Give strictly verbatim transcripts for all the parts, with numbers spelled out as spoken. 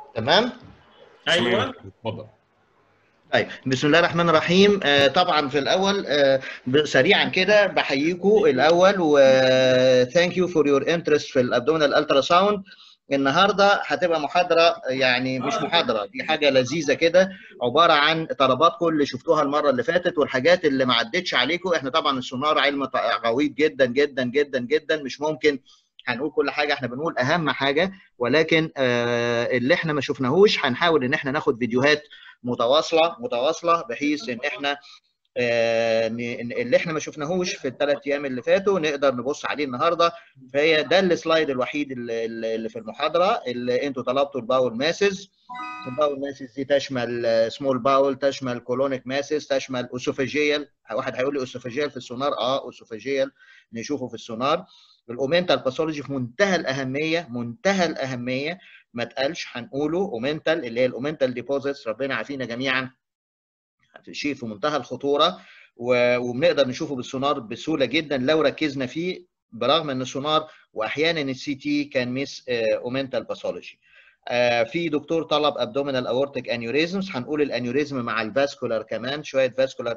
تمام؟ ايوه اتفضل. طيب بسم الله الرحمن الرحيم. آه طبعا في الاول آه سريعا كده بحييكم الاول و ثانك يو فور يور انترست في الابدومينال الترا ساوند. النهارده هتبقى محاضره، يعني مش محاضره، دي حاجه لذيذه كده، عباره عن طلباتكم اللي شفتوها المره اللي فاتت والحاجات اللي ما عدتش عليكم. احنا طبعا السونار علم غويط جدا جدا جدا جدا، مش ممكن هنقول كل حاجه، احنا بنقول اهم حاجه، ولكن آه اللي احنا ما شفناهوش هنحاول ان احنا ناخد فيديوهات متواصله متواصله بحيث ان احنا آه اللي احنا ما شفناهوش في الثلاث ايام اللي فاتوا نقدر نبص عليه النهارده. فهي ده السلايد الوحيد اللي, اللي في المحاضره اللي انتوا طلبتوا، الباول ماسز. الباول ماسز دي تشمل سمول باول، تشمل كولونيك ماسز، تشمل اوسوفاجيال. واحد هيقول لي اوسوفاجيال في السونار؟ اه اوسوفاجيال نشوفه في السونار. الاومنتال باثولوجي في منتهى الاهميه، منتهى الاهميه، ما تقالش هنقوله. اومنتال اللي هي الاومنتال ديبوزيتس، ربنا يعافينا جميعا، شيء في منتهى الخطوره وبنقدر نشوفه بالسونار بسهوله جدا لو ركزنا فيه، برغم ان السونار واحيانا السي تي كان ميس اومنتال باثولوجي. في دكتور طلب ابدومينال اورتيك انيوريزمز، هنقول الانيوريزم مع الفاسكولار كمان، شويه فاسكولار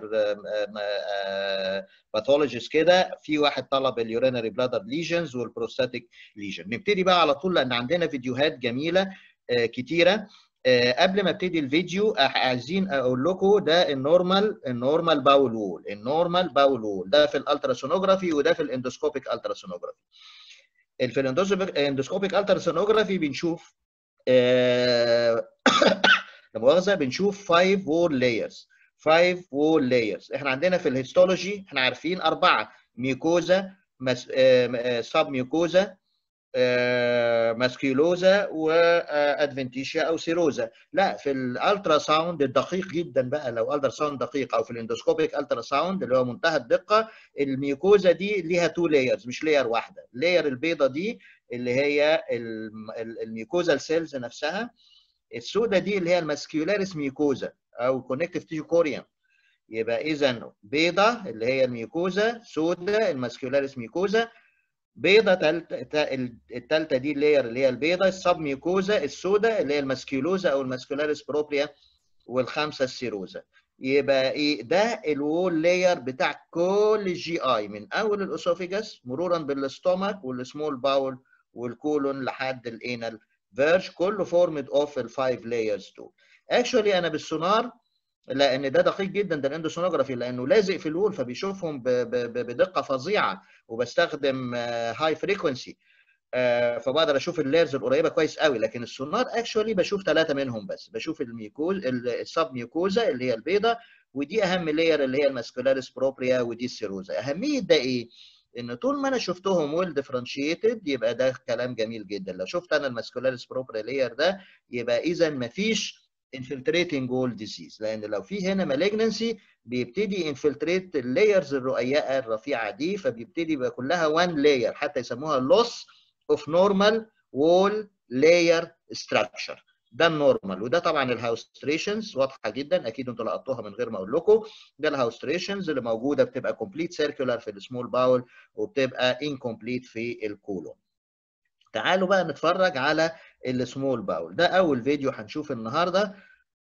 باثولوجيز كده. في واحد طلب اليورينري بلادر ليجنز والبروستاتيك ليجن. نبتدي بقى على طول لان عندنا فيديوهات جميله كتيره. قبل ما ابتدي الفيديو عايزين اقول لكم ده النورمال النورمال باول وول، النورمال باول وول ده في الالتراسونوجرافي وده في الاندوسكوبيك التراسونوجرافي. في الاندوسكوبيك التراسونوجرافي بنشوف آه لا مؤاخذه بنشوف خمسة وول لايرز، خمسة وول لايرز. احنا عندنا في الهيستولوجي احنا عارفين اربعه: ميوكوزا، سب ميوكوزا، ماسكيولوزا، وادفنتيشيا او سيروزا. لا في الالترا ساوند الدقيق جدا بقى، لو الترا ساوند دقيق، او في الاندوسكوبيك الترا ساوند اللي هو منتهى الدقه، الميوكوزا دي ليها تو لايرز مش لاير واحده. لاير البيضه دي اللي هي الميوكوزا السيلز نفسها، السوداء دي اللي هي الماسكيولاريس ميوكوزا او كونكتيف تيشو كوريوم. يبقى اذا بيضه اللي هي الميوكوزا، سوداء الماسكيولاريس ميوكوزا، بيضه الثالثه دي اللاير اللي هي البيضه السب ميوكوزا، السوداء اللي هي الماسكيولوزا او الماسكيولاريس بروبريا، والخامسه السيروزا. يبقى ايه ده؟ الوول لاير بتاع كل الجي اي من اول الاسوفيجاس مرورا بالاستومك والسمول باول والكولون لحد الانال فيرج، كله فورمد اوف الفايف لايرز دول. اكشولي انا بالسونار، لان ده دقيق جدا، ده الاندوسونوجرافي لانه لازق في الوول فبيشوفهم بدقه فظيعه، وبستخدم هاي فريكونسي فبقدر اشوف اللايرز القريبه كويس قوي. لكن السونار اكشولي بشوف ثلاثه منهم بس، بشوف الميوكوز السب ميوكوزا اللي هي البيضه، ودي اهم لاير اللي هي الماسكولاريس بروبريا، ودي السيروزا. اهميه ده ايه؟ ان طول ما انا شفتهم ويل ديفرنشيتد يبقى ده كلام جميل جدا. لو شفت انا الماسكولاريس بروبريا لاير ده يبقى اذا ما فيش infiltrating wall disease، لان لو في هنا malignancy بيبتدي انفلتريت اللايرز الرقيقه الرفيعه دي، فبيبتدي يبقى كلها وان لاير، حتى يسموها loss of normal wall layer structure. ده النورمال. وده طبعا الهاوستريشنز واضحه جدا، اكيد انتوا لقطوها من غير ما اقول لكم. ده الهاوستريشنز اللي موجوده بتبقى كومبليت سيركولار في السمول باول وبتبقى انكمبليت في الكولون. تعالوا بقى نتفرج على السمول باول. ده اول فيديو هنشوف النهارده.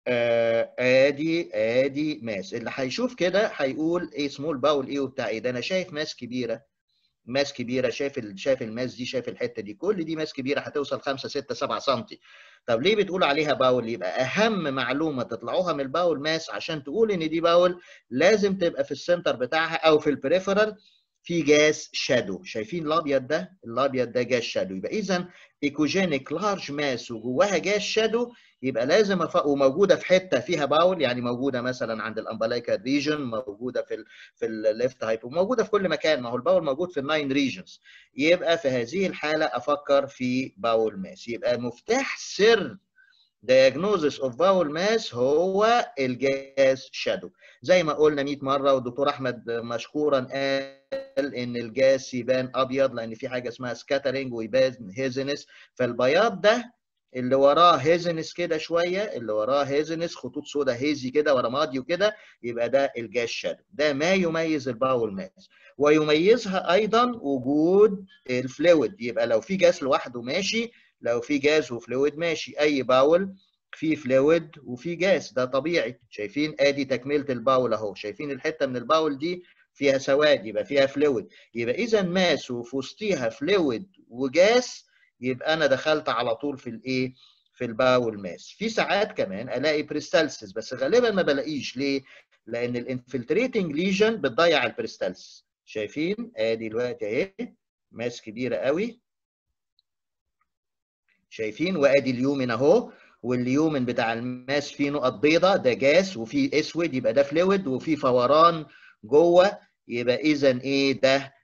آه ادي ادي ماس. اللي هيشوف كده هيقول ايه سمول باول ايه وبتاع ايه ده؟ انا شايف ماس كبيره، ماس كبيره، شايف ال... شايف الماس دي، شايف الحته دي، كل دي ماس كبيره هتوصل خمسة ستة سبعة سم. طب ليه بتقول عليها باول؟ يبقى اهم معلومه تطلعوها من الباول ماس عشان تقول ان دي باول، لازم تبقى في السنتر بتاعها او في البريفرال في جاس شادو. شايفين الابيض ده؟ الابيض ده جاس شادو. يبقى اذا ايكوجينيك لارج ماس وجواها جاس شادو، يبقى لازم أف... وموجوده في حته فيها باول، يعني موجوده مثلا عند الامبلايكال ريجن، موجوده في ال... في الليفت هايبو، موجوده في كل مكان، ما هو الباول موجود في الناين ريجنز. يبقى في هذه الحاله افكر في باول ماس. يبقى مفتاح سر diagnosis of bowel mass هو الجاس شادو. زي ما قلنا مئة مره، والدكتور احمد مشكورا قال ان الجاس يبان ابيض لان في حاجه اسمها سكاترينج ويبان هيزنس. فالبياض ده اللي وراه هيزنس كده شويه، اللي وراه هيزنس خطوط سوداء هيزي كده ورا ماضي وكده، يبقى ده الجاس شادو. ده ما يميز الباول ماس. ويميزها ايضا وجود الفلويد. يبقى لو في جاس لوحده ماشي، لو في جاز وفلويد ماشي، اي باول في فلويد وفي جاز، ده طبيعي. شايفين ادي تكمله الباول اهو، شايفين الحته من الباول دي فيها سواد يبقى فيها فلويد، يبقى اذا ماس وفي وسطيها فلويد وجاز، يبقى انا دخلت على طول في الايه؟ في الباول ماس. في ساعات كمان الاقي بريستالسيس، بس غالبا ما بلاقيش. ليه؟ لان الانفلتريتنج ليجن بتضيع البريستالسيس. شايفين ادي دلوقتي اهي ماس كبيره قوي، شايفين؟ وادي اليومن اهو، واليومن بتاع الماس فيه نقط بيضاء، ده جاس، وفي اسود يبقى ده فلويد، وفي فوران جوه، يبقى اذا ايه ده؟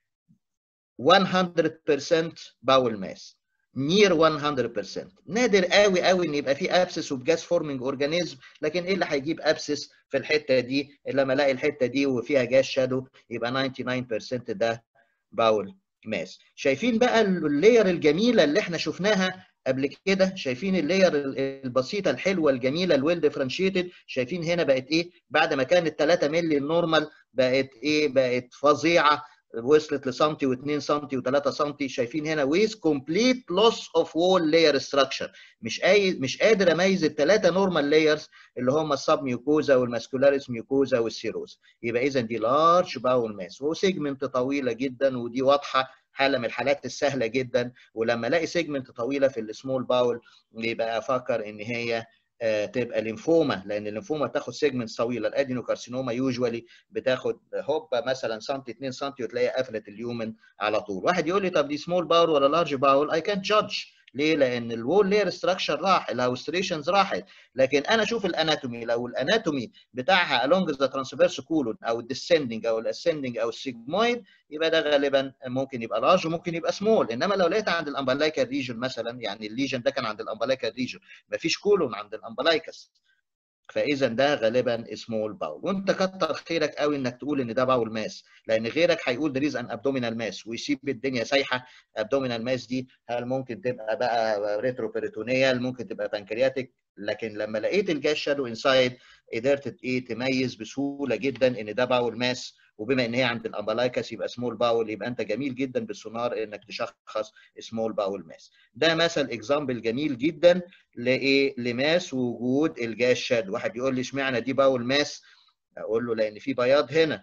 مية بالمية باول ماس، نير مية بالمية. نادر قوي قوي ان يبقى في ابسس وبجاس فورمينج اورجانيزم، لكن ايه اللي هيجيب ابسس في الحته دي؟ لما الاقي الحته دي وفيها جاس شادو، يبقى تسعة وتسعين بالمية ده باول ماس. شايفين بقى اللاير الجميله اللي احنا شفناها قبل كده؟ شايفين اللاير البسيطه الحلوه الجميله الويل ديفرنشيتد؟ شايفين هنا بقت ايه؟ بعد ما كانت ثلاثة مللي النورمال، بقت ايه؟ بقت فظيعه، وصلت لسنتي و2 سنتي و3 سنتي. شايفين هنا ويز كومبليت لوس اوف وول لاير ستراكشر، مش اي مش قادر اميز الثلاثه نورمال لايرز اللي هم السب ميوكوزا والماسكولاريس ميوكوزا والسيروز. يبقى اذا دي لارج باول ماس وسيجمنت طويله جدا، ودي واضحه حاله من الحالات السهله جدا. ولما الاقي سيجمنت طويله في السمول باول، يبقى افكر ان هي تبقى ليمفوما، لان الليمفوما بتاخد سيجمنت طويله. الادينوكارسينوما يوجوالي بتاخد هوبا مثلا سنتي اتنين سنتي وتلاقي قفلت اليومن على طول. واحد يقول لي طب دي سمول باول ولا لارج باول؟ اي كانت جادج. ليه؟ لان الوول لير ستراكشر راح، الهاوستريشنز راحت، لكن انا اشوف الاناتومي. لو الاناتومي بتاعها along the transverse colon او الديسندنج او الاسندنج او السيجمويد، يبقى ده غالبا ممكن يبقى لارج وممكن يبقى سمول. انما لو لقيت عند الامبلايكال ريجن مثلا، يعني الليجن ده كان عند الامبلايكال ريجن، مفيش كولون عند الامبلايكس، فاذا ده غالبا سمول باول. وانت كتر خيرك قوي انك تقول ان ده باول ماس، لان غيرك هيقول ده ريز ان ابدومينال ماس ويسيب الدنيا سايحه. ابدومينال ماس دي هل ممكن تبقى بقى ريترو بيريتونيال، ممكن تبقى بانكرياتيك، لكن لما لقيت الجاس شادو انسايد قدرت ايه؟ تميز بسهوله جدا ان ده باول ماس. وبما ان هي عند الامبلايكس يبقى سمول باول، يبقى انت جميل جدا بالسونار انك تشخص سمول باول ماس. ده مثل اكزامبل جميل جدا لايه؟ لماس وجود الجاس شادو. واحد يقول لي اشمعنى دي باول ماس؟ اقول له لان في بياض هنا،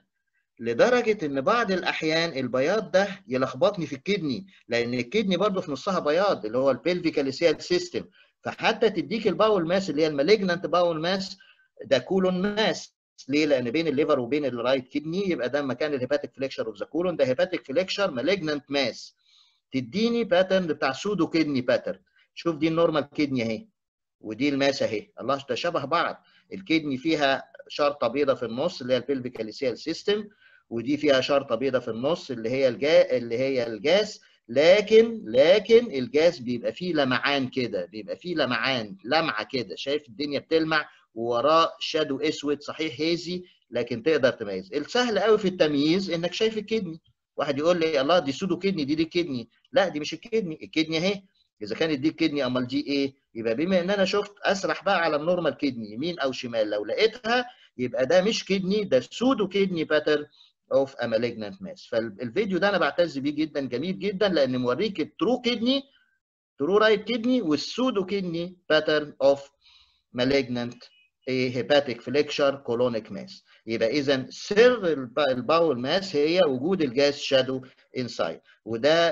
لدرجه ان بعض الاحيان البياض ده يلخبطني في الكدني، لان الكدني برضه في نصها بياض اللي هو البلفيكاليسيال سيستم. فحتى تديك الباول ماس اللي هي المالجنانت باول ماس، ده كولون ماس. ليه؟ لان بين الليفر وبين الرايت كدني، يبقى ده مكان الهيباتيك فليكشر اوف ذا كولون، ده هيباتيك فليكشر مالجنانت ماس. تديني باترن بتاع سودو كدني باترن. شوف دي النورمال كدني اهي، ودي الماس اهي، الله ده شبه بعض. الكدني فيها شرطه بيضه في النص اللي هي البلفيكاليسيال سيستم، ودي فيها شرطه بيضه في النص اللي هي الجا اللي هي الجاس. لكن لكن الجاس بيبقى فيه لمعان كده، بيبقى فيه لمعان لمعه كده، شايف الدنيا بتلمع ووراه شادو اسود، صحيح هيزي لكن تقدر تميز. السهل قوي في التمييز انك شايف الكدني. واحد يقول لي الله دي سودو كدني، دي دي كدني. لا دي مش الكدني، الكدني اهي. اذا كانت دي الكدني امال دي ايه؟ يبقى بما ان انا شفت اسرح بقى على النورمال كدني يمين او شمال، لو لقيتها يبقى ده مش كدني، ده سودو كدني باترن اوف ا مالجنانت ماس. فالفيديو ده انا بعتز بيه جدا، جميل جدا، لان موريك الترو كدني، ترو رايت كدني، والسودو كدني باترن اوف مالجنانت هيباتيك فليكشر كولونيك ماس. يبقى اذا سر الباول ماس هي وجود الجاس شادو انسايد. وده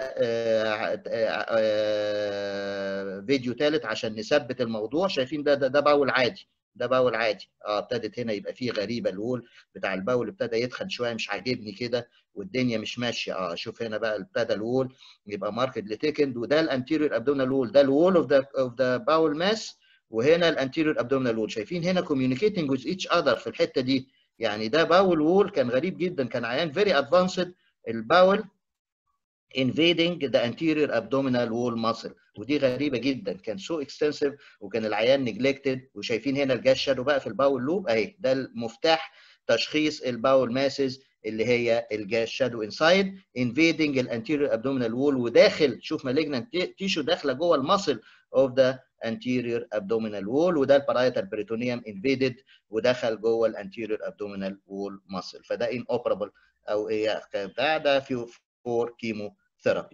آآ آآ فيديو ثالث عشان نثبت الموضوع. شايفين ده ده, ده باول عادي، ده باول عادي. اه ابتدت هنا يبقى فيه غريبه، الوول بتاع الباول ابتدى يتخن شويه، مش عاجبني كده والدنيا مش ماشيه. اه شوف هنا بقى ابتدى الوول يبقى ماركتلي تيكند، وده الانتيريور ابدومينال وول، ده الوول اوف ذا اوف ذا باول ماس، وهنا الانتيريور ابدومينال وول. شايفين هنا communicating with each other في الحته دي. يعني ده باول وول كان غريب جدا، كان عيان فيري ادفانسد الباول invading the anterior abdominal wall muscle، ودي غريبه جدا، كان سو اكستنسيف وكان العيان نجلكتد. وشايفين هنا الجاس شادو بقى في الباول لوب اهي، ده المفتاح تشخيص الباول ماسز اللي هي الجاس شادو انسايد invading الانتيريور ابدومينال وول، وداخل شوف مالجنانت تيشو داخله جوه المصل اوف ذا anterior abdominal wall، وده البارايتال بريتونيوم invaded ودخل جوه الانتيريور abdominal wall muscle. فده inoperable او ايه ده ده في فور كيمو ثيرابي.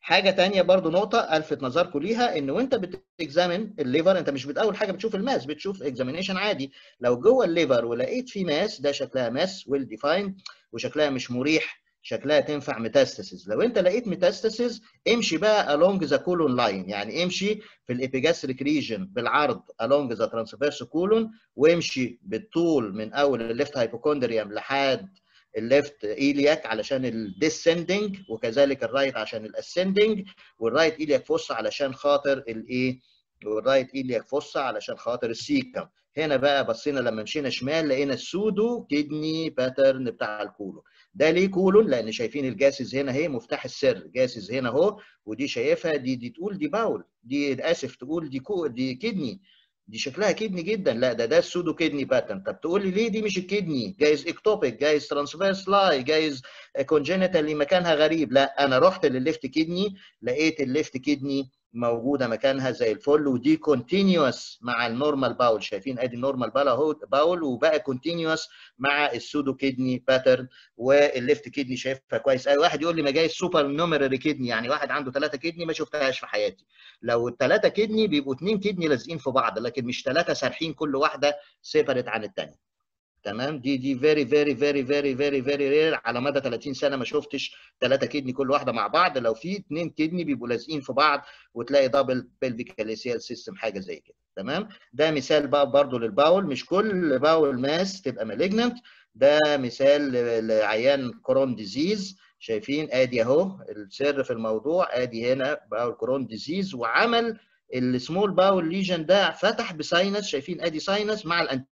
حاجه تانية برضو نقطه الفت نظركم ليها، ان وانت بتكزامن الليفر انت مش اول حاجه بتشوف الماس، بتشوف اكزامينيشن عادي. لو جوه الليفر ولقيت في ماس، ده شكلها ماس ويل ديفايند وشكلها مش مريح، شكلها تنفع ميتاستاسيس. لو انت لقيت ميتاستاسيس امشي بقى along the colon line، يعني امشي في الابيجاستريك ريجن بالعرض along the transverse colon، وامشي بالطول من اول الليفت هايبوكوندريوم لحد الليفت ايلياك علشان الديسندنج، وكذلك الرايت عشان الاسندنج، والرايت ايلياك فوسا علشان خاطر الايه، والرايت ايلياك فوسا علشان خاطر السيكم. هنا بقى بصينا لما مشينا شمال لقينا السودو كيدني باترن بتاع الكولون. ده ليه كولون؟ لان شايفين الجاسز هنا اهي، مفتاح السر جاسز هنا اهو، ودي شايفها دي دي تقول دي باول، دي اسف تقول دي كو دي كدني، دي شكلها كدني جدا. لا ده ده السودو كدني باترن. طب تقول لي ليه دي مش الكدني؟ جايز اكتوبيك، جايز ترانسفيرس لاي، جايز كونجينيتال اللي مكانها غريب. لا انا رحت للليفت كدني لقيت الليفت كدني موجوده مكانها زي الفل، ودي كونتينيوس مع النورمال باول. شايفين ادي النورمال باول اهو باول، وبقى كونتينيوس مع السودو كدني باترن. والليفت كدني شايفها كويس قوي. واحد يقول لي ما جاي سوبر نوميرري كدني، يعني واحد عنده ثلاثه كدني ما شفتهاش في حياتي. لو الثلاثه كدني بيبقوا اثنين كدني لازقين في بعض، لكن مش ثلاثه سارحين كل واحده سيبريت عن الثانيه. تمام؟ دي دي فيري فيري فيري فيري فيري فيري رير. على مدى ثلاثين سنه ما شفتش ثلاثه كدني كل واحده مع بعض. لو في اثنين كدني بيبقوا لازقين في بعض، وتلاقي دبل بلفيك اليسيال سيستم حاجه زي كده. تمام؟ ده مثال بقى برضو للباول. مش كل باول ماس تبقى مالجننت. ده مثال لعيان كرون ديزيز. شايفين ادي اهو السر في الموضوع، ادي هنا باول كرون ديزيز، وعمل السمول باول ليجن ده فتح بساينس. شايفين ادي ساينس مع الانتيريور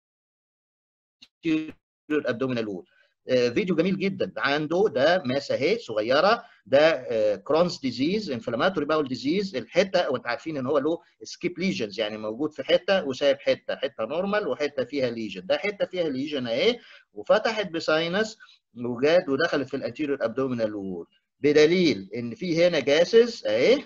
ابدومينال وول. فيديو جميل جدا عنده. ده ماسه اهي صغيره، ده كرونز ديزيز، انفلاماتوري باول ديزيز. الحته وانت عارفين ان هو له سكيب ليجنز، يعني موجود في حته وسايب حته، حته نورمال وحته فيها ليجن. ده حته فيها ليجن اهي، وفتحت بساينس وجات ودخلت في الانتيريور ابدومينال وول، بدليل ان في هنا جاسز اهي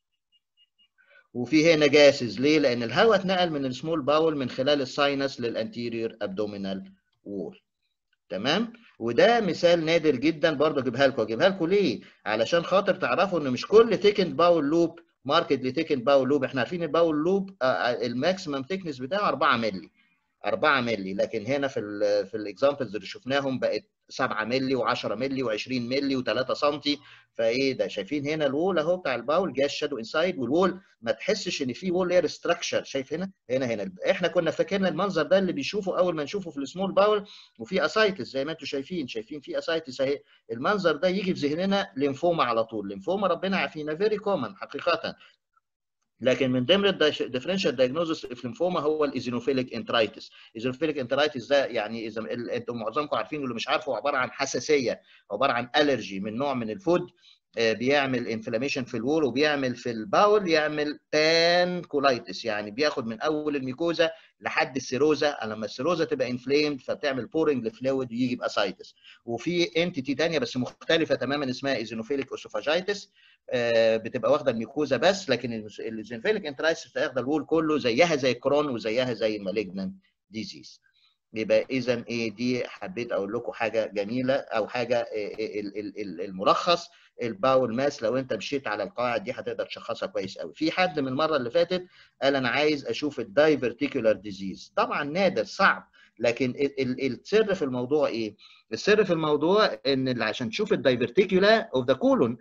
وفي هنا جاسز. ليه؟ لان الهواء اتنقل من السمول باول من خلال الساينس للانتيريور ابدومينال وول. تمام؟ وده مثال نادر جدا برضه اجيبها لكم. اجيبها لكم ليه؟ علشان خاطر تعرفوا ان مش كل ثيكند باول لوب ماركت لثيكند باول لوب. احنا عارفين الباول لوب الماكسيمم ثيكنس بتاعه أربعة مللي، أربعة مللي، لكن هنا في ال في الاكزامبلز اللي شفناهم بقت سبعة مللي و10 مللي و20 مللي و3 سم. فايه ده؟ شايفين هنا الوول اهو بتاع الباول جاي شادو انسايد، والوول ما تحسش ان في وول لير ستراكشر. شايف هنا هنا هنا احنا كنا فاكرين المنظر ده اللي بيشوفه اول ما نشوفه في السمول باول، وفي اسايتس زي ما انتم شايفين. شايفين في اسايتس اهي. المنظر ده يجي في ذهننا ليمفوما على طول. ليمفوما ربنا يعافينا فيري كومن حقيقه، لكن من ضمن الديفرنشال دايجنوزس في الليمفوما هو الايزينوفيليك انترايتس. الايزينوفيليك انترايتس ده يعني اذا انتم معظمكم عارفين، واللي مش عارفه عباره عن حساسيه، عباره عن الرجي من نوع من الفود، بيعمل انفلاميشن في الوول، وبيعمل في الباول يعمل تان كولايتس، يعني بياخد من اول الميكوزا لحد السيروزا. لما السيروزا تبقى انفليمد فبتعمل بورنج لفلويد ويجي باسايتس. وفي انتيتي ثانيه بس مختلفه تماما اسمها ايزينوفيليك اوسوفاجايتس، بتبقى واخده الميكوزا بس، لكن الايزينوفيليك انترايتس بتاخد الوول كله، زيها زي الكرون وزيها زي المالجنان ديزيز. يبقى اذا ايه دي؟ حبيت اقول لكم حاجه جميله او حاجه الملخص الباول ماس. لو انت مشيت على القواعد دي هتقدر تشخصها كويس قوي. في حد من المره اللي فاتت قال انا عايز اشوف الدايفرتيكولار ديزيز. طبعا نادر صعب، لكن السر في الموضوع ايه؟ السر في الموضوع ان عشان تشوف الدايفرتيكولا اوف ذا كولون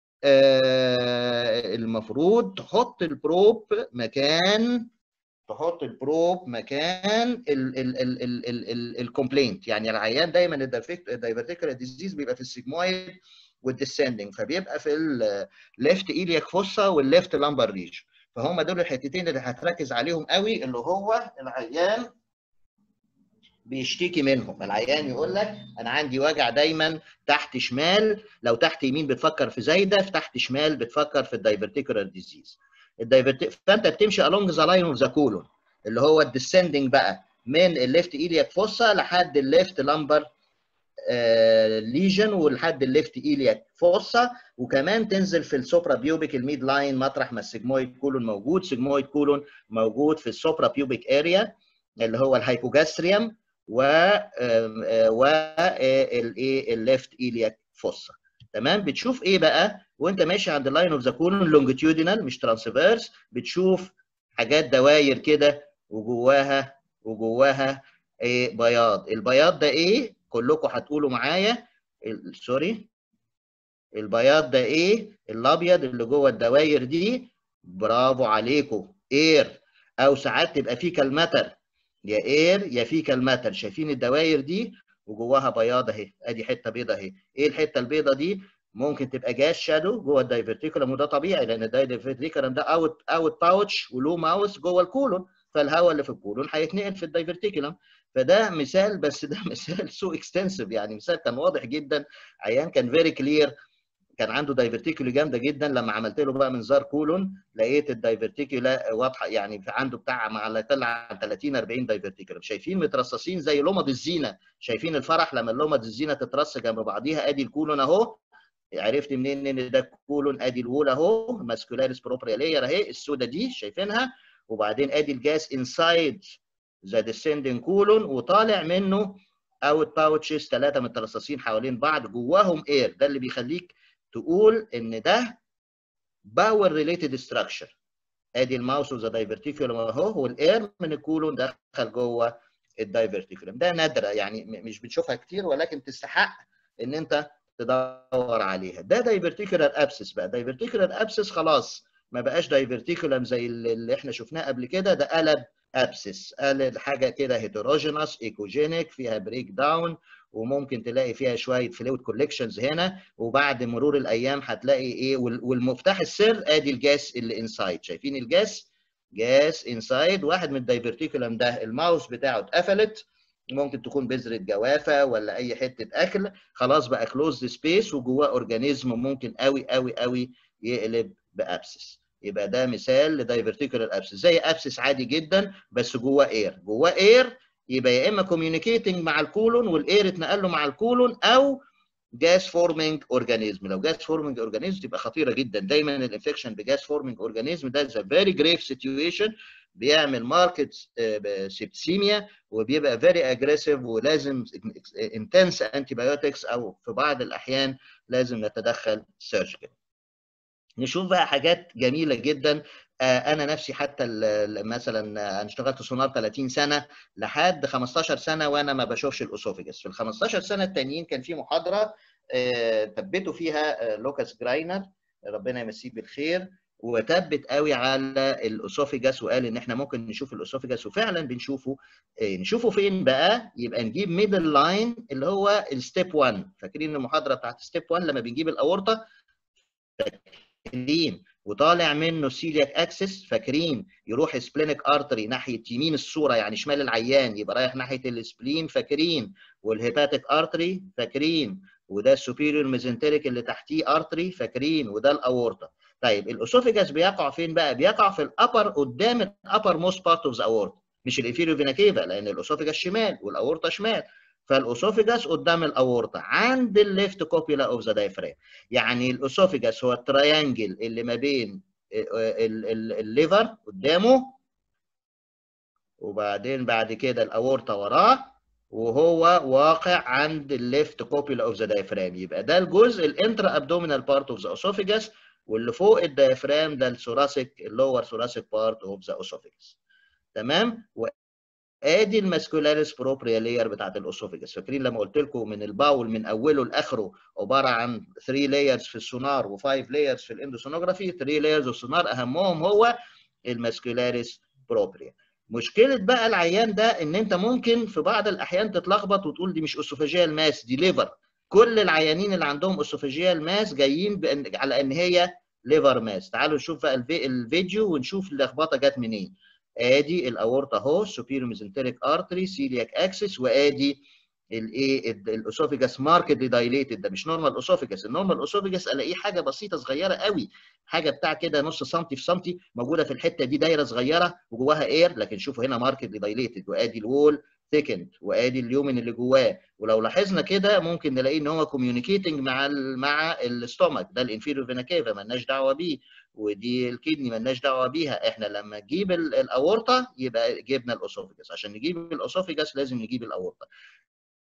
المفروض تحط البروب مكان تحط البروب مكان الكومبلينت. يعني العيان دايما الدايفرتيكولار ديزيز بيبقى في السيجمويد والديسندنج، فبيبقى في الليفت ايلياك فوسا والليفت لامبر ريج. فهم دول الحتتين اللي هتركز عليهم قوي، اللي هو العيان بيشتكي منهم. العيان يقول لك انا عندي وجع دايما تحت شمال، لو تحت يمين بتفكر في زايده، في تحت شمال بتفكر في الدايفرتيكولار ديزيز. الدايفرتيك فانت بتمشي along the line of the colon اللي هو الديسندنج بقى من الليفت ايلياك فوسا لحد الليفت لامبر ليجن ولحد الليفت ايلياك فوسا، وكمان تنزل في السوبرا بيوبيك الميد لاين مطرح ما السيجمويد كولون موجود. سيجمويد كولون موجود في السوبرا بيوبيك اريا اللي هو الهايبوجاستريوم و والايه الليفت ايلياك فوسا. تمام؟ بتشوف ايه بقى؟ وانت ماشي عند اللاين اوف ذا كولون لونجيتيودينال مش ترانسفيرس، بتشوف حاجات دواير كده وجواها وجواها ايه بياض. البياض ده ايه؟ كلكم هتقولوا معايا سوري البياض ده ايه؟ الابيض اللي جوه الدواير دي. برافو عليكم، اير، او ساعات تبقى فيكال ماتر، يا اير يا فيكال ماتر. شايفين الدواير دي وجواها بياض اهي، ادي حته بيضه اهي. ايه الحته البيضه دي؟ ممكن تبقى جاز شادو جوه الدايفرتيكولم، وده طبيعي لان الدايفرتيكولم ده اوت اوت باوتش ولو ماوس جوه الكولون، فالهواء اللي في الكولون هيتنقل في الدايفرتيكولم. فده مثال، بس ده مثال سو اكستنسيف، يعني مثال كان واضح جدا. عيان كان فيري كلير، كان عنده دايفرتيكولي جامده جدا. لما عملت له بقى منظار كولون لقيت الدايفرتيكولا واضحه، يعني عنده بتاع ما لا يقل عن ثلاثين أربعين دايفرتيكولا. شايفين مترصصين زي لمض الزينه. شايفين الفرح لما لمض الزينه تترص جنب بعضيها؟ ادي الكولون اهو. عرفت منين ان ده الكولون؟ ادي الوول اهو، ماسكولاريس بروبريا لاير اهي السودا دي شايفينها. وبعدين ادي الجاس انسايد ذا ديسندنج كولون، وطالع منه اوت باوتشز ثلاثه مترصصين حوالين بعض جواهم اير. ده اللي بيخليك تقول ان ده باور ريليتد ستراكشر. ادي الماوس وذا دايفرتيكولم اهو، والاير من الكولون دخل جوه الدايفرتيكولم. ده نادره يعني مش بتشوفها كتير، ولكن تستحق ان انت تدور عليها. ده دايفرتيكولار ابسس. بقى دايفرتيكولار ابسس خلاص ما بقاش دايفرتيكولم زي اللي احنا شفناه قبل كده، ده قلب ابسس، قلب حاجه كده هيتروجينوس ايكوجينيك فيها بريك داون، وممكن تلاقي فيها شويه فلويد كولكشنز هنا. وبعد مرور الايام هتلاقي ايه؟ والمفتاح السر ادي الجاس اللي انسايد. شايفين الجاس؟ جاس انسايد. واحد من الدايفرتيكولم ده الماوس بتاعه اتقفلت، ممكن تكون بذره جوافه ولا اي حته اكل، خلاص بقى كلوزد سبيس وجواه اورجانيزم ممكن قوي قوي قوي يقلب بابسس. يبقى ده مثال لدايفرتيكولار ابسس، زي ابسس عادي جدا بس جواه اير. جواه اير يبقى يا اما كوميونيكيتنج مع الكولون والاير اتنقل له مع الكولون، او جاس فورمينج اورجانيزم. لو جاس فورمينج اورجانيزم تبقى خطيره جدا. دايما الانفكشن بجاس فورمينج اورجانيزم ده ذا فيري جريف سيتويشن، بيعمل ماركت سيبسيميا وبيبقى فيري اجريسيف، ولازم انتنس انتي بايوتكس، او في بعض الاحيان لازم نتدخل سيرجيكال. نشوف بقى حاجات جميله جدا. انا نفسي حتى مثلا انا اشتغلت سونار ثلاثين سنه لحد خمستاشر سنه وانا ما بشوفش الاسوفيجس. في ال خمستاشر سنه التانيين كان في محاضره ثبتوا فيها لوكاس جراينر ربنا يمسيه بالخير، وثبت قوي على الاسوفيجاس وقال ان احنا ممكن نشوف الاسوفيجاس، وفعلا بنشوفه. نشوفه فين بقى؟ يبقى نجيب ميدل لاين اللي هو الستيب واحد. فاكرين المحاضره بتاعت ستيب واحد لما بنجيب الاورطه؟ فاكرين؟ وطالع منه السيلياك اكسس، فاكرين؟ يروح سبلينيك ارتري ناحيه يمين الصوره يعني شمال العيان، يبقى رايح ناحيه السبلين، فاكرين؟ والهيباتيك ارتري، فاكرين؟ وده السوبيريور ميزنتريك اللي تحتيه ارتري، فاكرين؟ وده الاورطه. طيب الاسوفيجاس بيقع فين بقى؟ بيقع في الابر، قدام الابر موست بارت اوف ذا اورتا، مش الانفيريور فينا كيفا، لان الاسوفيجاس شمال والاورطه شمال. فالاسوفيجاس قدام الاورطه عند الليفت كوبيلا اوف ذا دايفرام. يعني الاسوفيجاس هو التريانجل اللي ما بين الليفر قدامه، وبعدين بعد كده الاورطه وراه، وهو واقع عند الليفت كوبيلا اوف ذا دايفرام. يبقى ده الجزء الانترا ابدومينال بارت اوف ذا اسوفيجاس، واللي فوق الدايفرام ده الثوراسيك اللور ثوراسيك بارت اوف ذا اسوفيجاس. تمام؟ ادي الماسكولاريس بروبريا لاير بتاعت الاسوفيجاس. فاكرين لما قلت لكم من الباول من اوله لاخره عباره عن ثلاثة لايرز في السونار و خمسة لايرز في الاندوسونوجرافي؟ ثلاثة لايرز السونار اهمهم هو الماسكولاريس بروبريا. مشكله بقى العيان ده ان انت ممكن في بعض الاحيان تتلخبط وتقول دي مش اسوفاجيال ماس، دي ليفر. كل العيانين اللي عندهم اسوفاجيال ماس جايين بأن على ان هي ليفر ماس. تعالوا نشوف بقى الفيديو ونشوف اللخبطه جت منين. ادي الاورطه اهو، سوبيريور ميزنتريك ارتري، سيلياك اكسس، وادي الايه الاسوفيجاس ماركتلي دايليتد. ده مش نورمال اسوفيجاس. النورمال اسوفيجاس الاقيه حاجه بسيطه صغيره قوي، حاجه بتاع كده نص سنتي في سنتي موجوده في الحته دي، دايره صغيره وجواها اير. لكن شوفوا هنا ماركتلي دايليتد، وادي الوول ثيكند، وادي اليومن اللي جواه. ولو لاحظنا كده ممكن نلاقي ان هو كوميونيكيتنج مع ال مع الاستومك. ده الانفيريور فينا كيفا مالناش دعوه بيه، ودي الكدني مالناش دعوه بيها. احنا لما نجيب الاورطه يبقى جبنا الاسوفيجاس. عشان نجيب الاسوفيجاس لازم نجيب الاورطه.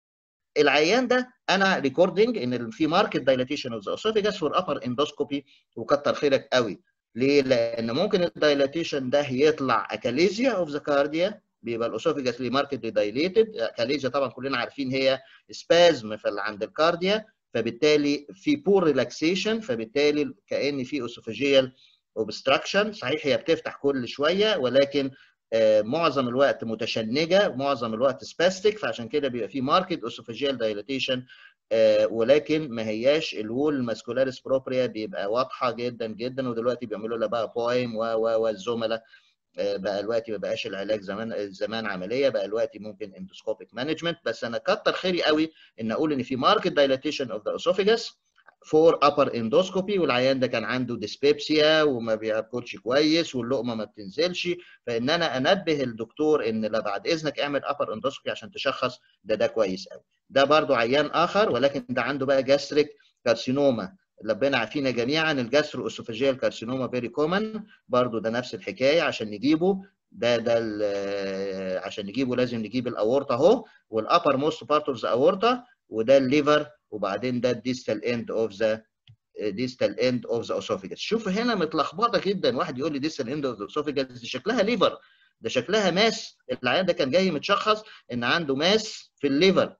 العيان ده انا ريكوردنج ان في ماركت دايلاتيشن اوف ذا اسوفيجاس فور ابر اندوسكوبي، وكتر خيرك قوي. ليه؟ لان ممكن الدايلاتيشن ده يطلع اكاليزيا اوف ذا كارديا، بيبقى الاسوفيجاس ليه ماركت دايليتد. اكاليزيا طبعا كلنا عارفين هي سبازم عند الكارديا، فبالتالي في بور ريلاكسيشن، فبالتالي كأن في اسوفيجيال اوبستراكشن. صحيح هي بتفتح كل شويه، ولكن آه معظم الوقت متشنجه، معظم الوقت سباستيك، فعشان كده بيبقى في ماركت اسوفيجيال دايليتيشن. آه ولكن ما هياش الوول ماسكولاريس بروبريا بيبقى واضحه جدا جدا، ودلوقتي بيعملوا لها بقى بويم و و والزملاء. بقى دلوقتي ما بقاش العلاج زمان زمان عمليه، بقى دلوقتي ممكن اندوسكوبيك مانجمنت. بس انا كتر خيري قوي ان اقول ان في ماركت دايلاتيشن اوف ذا اسوفيجاس فور ابر اندوسكوبي، والعيان ده كان عنده ديسبيبسيا وما بياكلش كويس واللقمه ما بتنزلش، فان انا انبه الدكتور ان لا بعد اذنك اعمل ابر اندوسكوبي عشان تشخص ده ده كويس قوي. ده برضو عيان اخر، ولكن ده عنده بقى جاستريك كارسينوما. ربنا عافينا جميعا، الجاسترو اسوفاجيال كارسينوما فيري كومن، برضو ده نفس الحكايه. عشان نجيبه ده ده عشان نجيبه لازم نجيب الاورطه اهو، والابر موست بارت اوف ذا اورطه، وده الليفر، وبعدين ده الديستال اند اوف ذا ديستال اند اوف ذا اسوفيجاس. شوف هنا متلخبطه جدا، واحد يقول لي ديستال اند اوف ذا اسوفيجاس دي شكلها ليفر، ده شكلها ماس. العيان ده كان جاي متشخص ان عنده ماس في الليفر.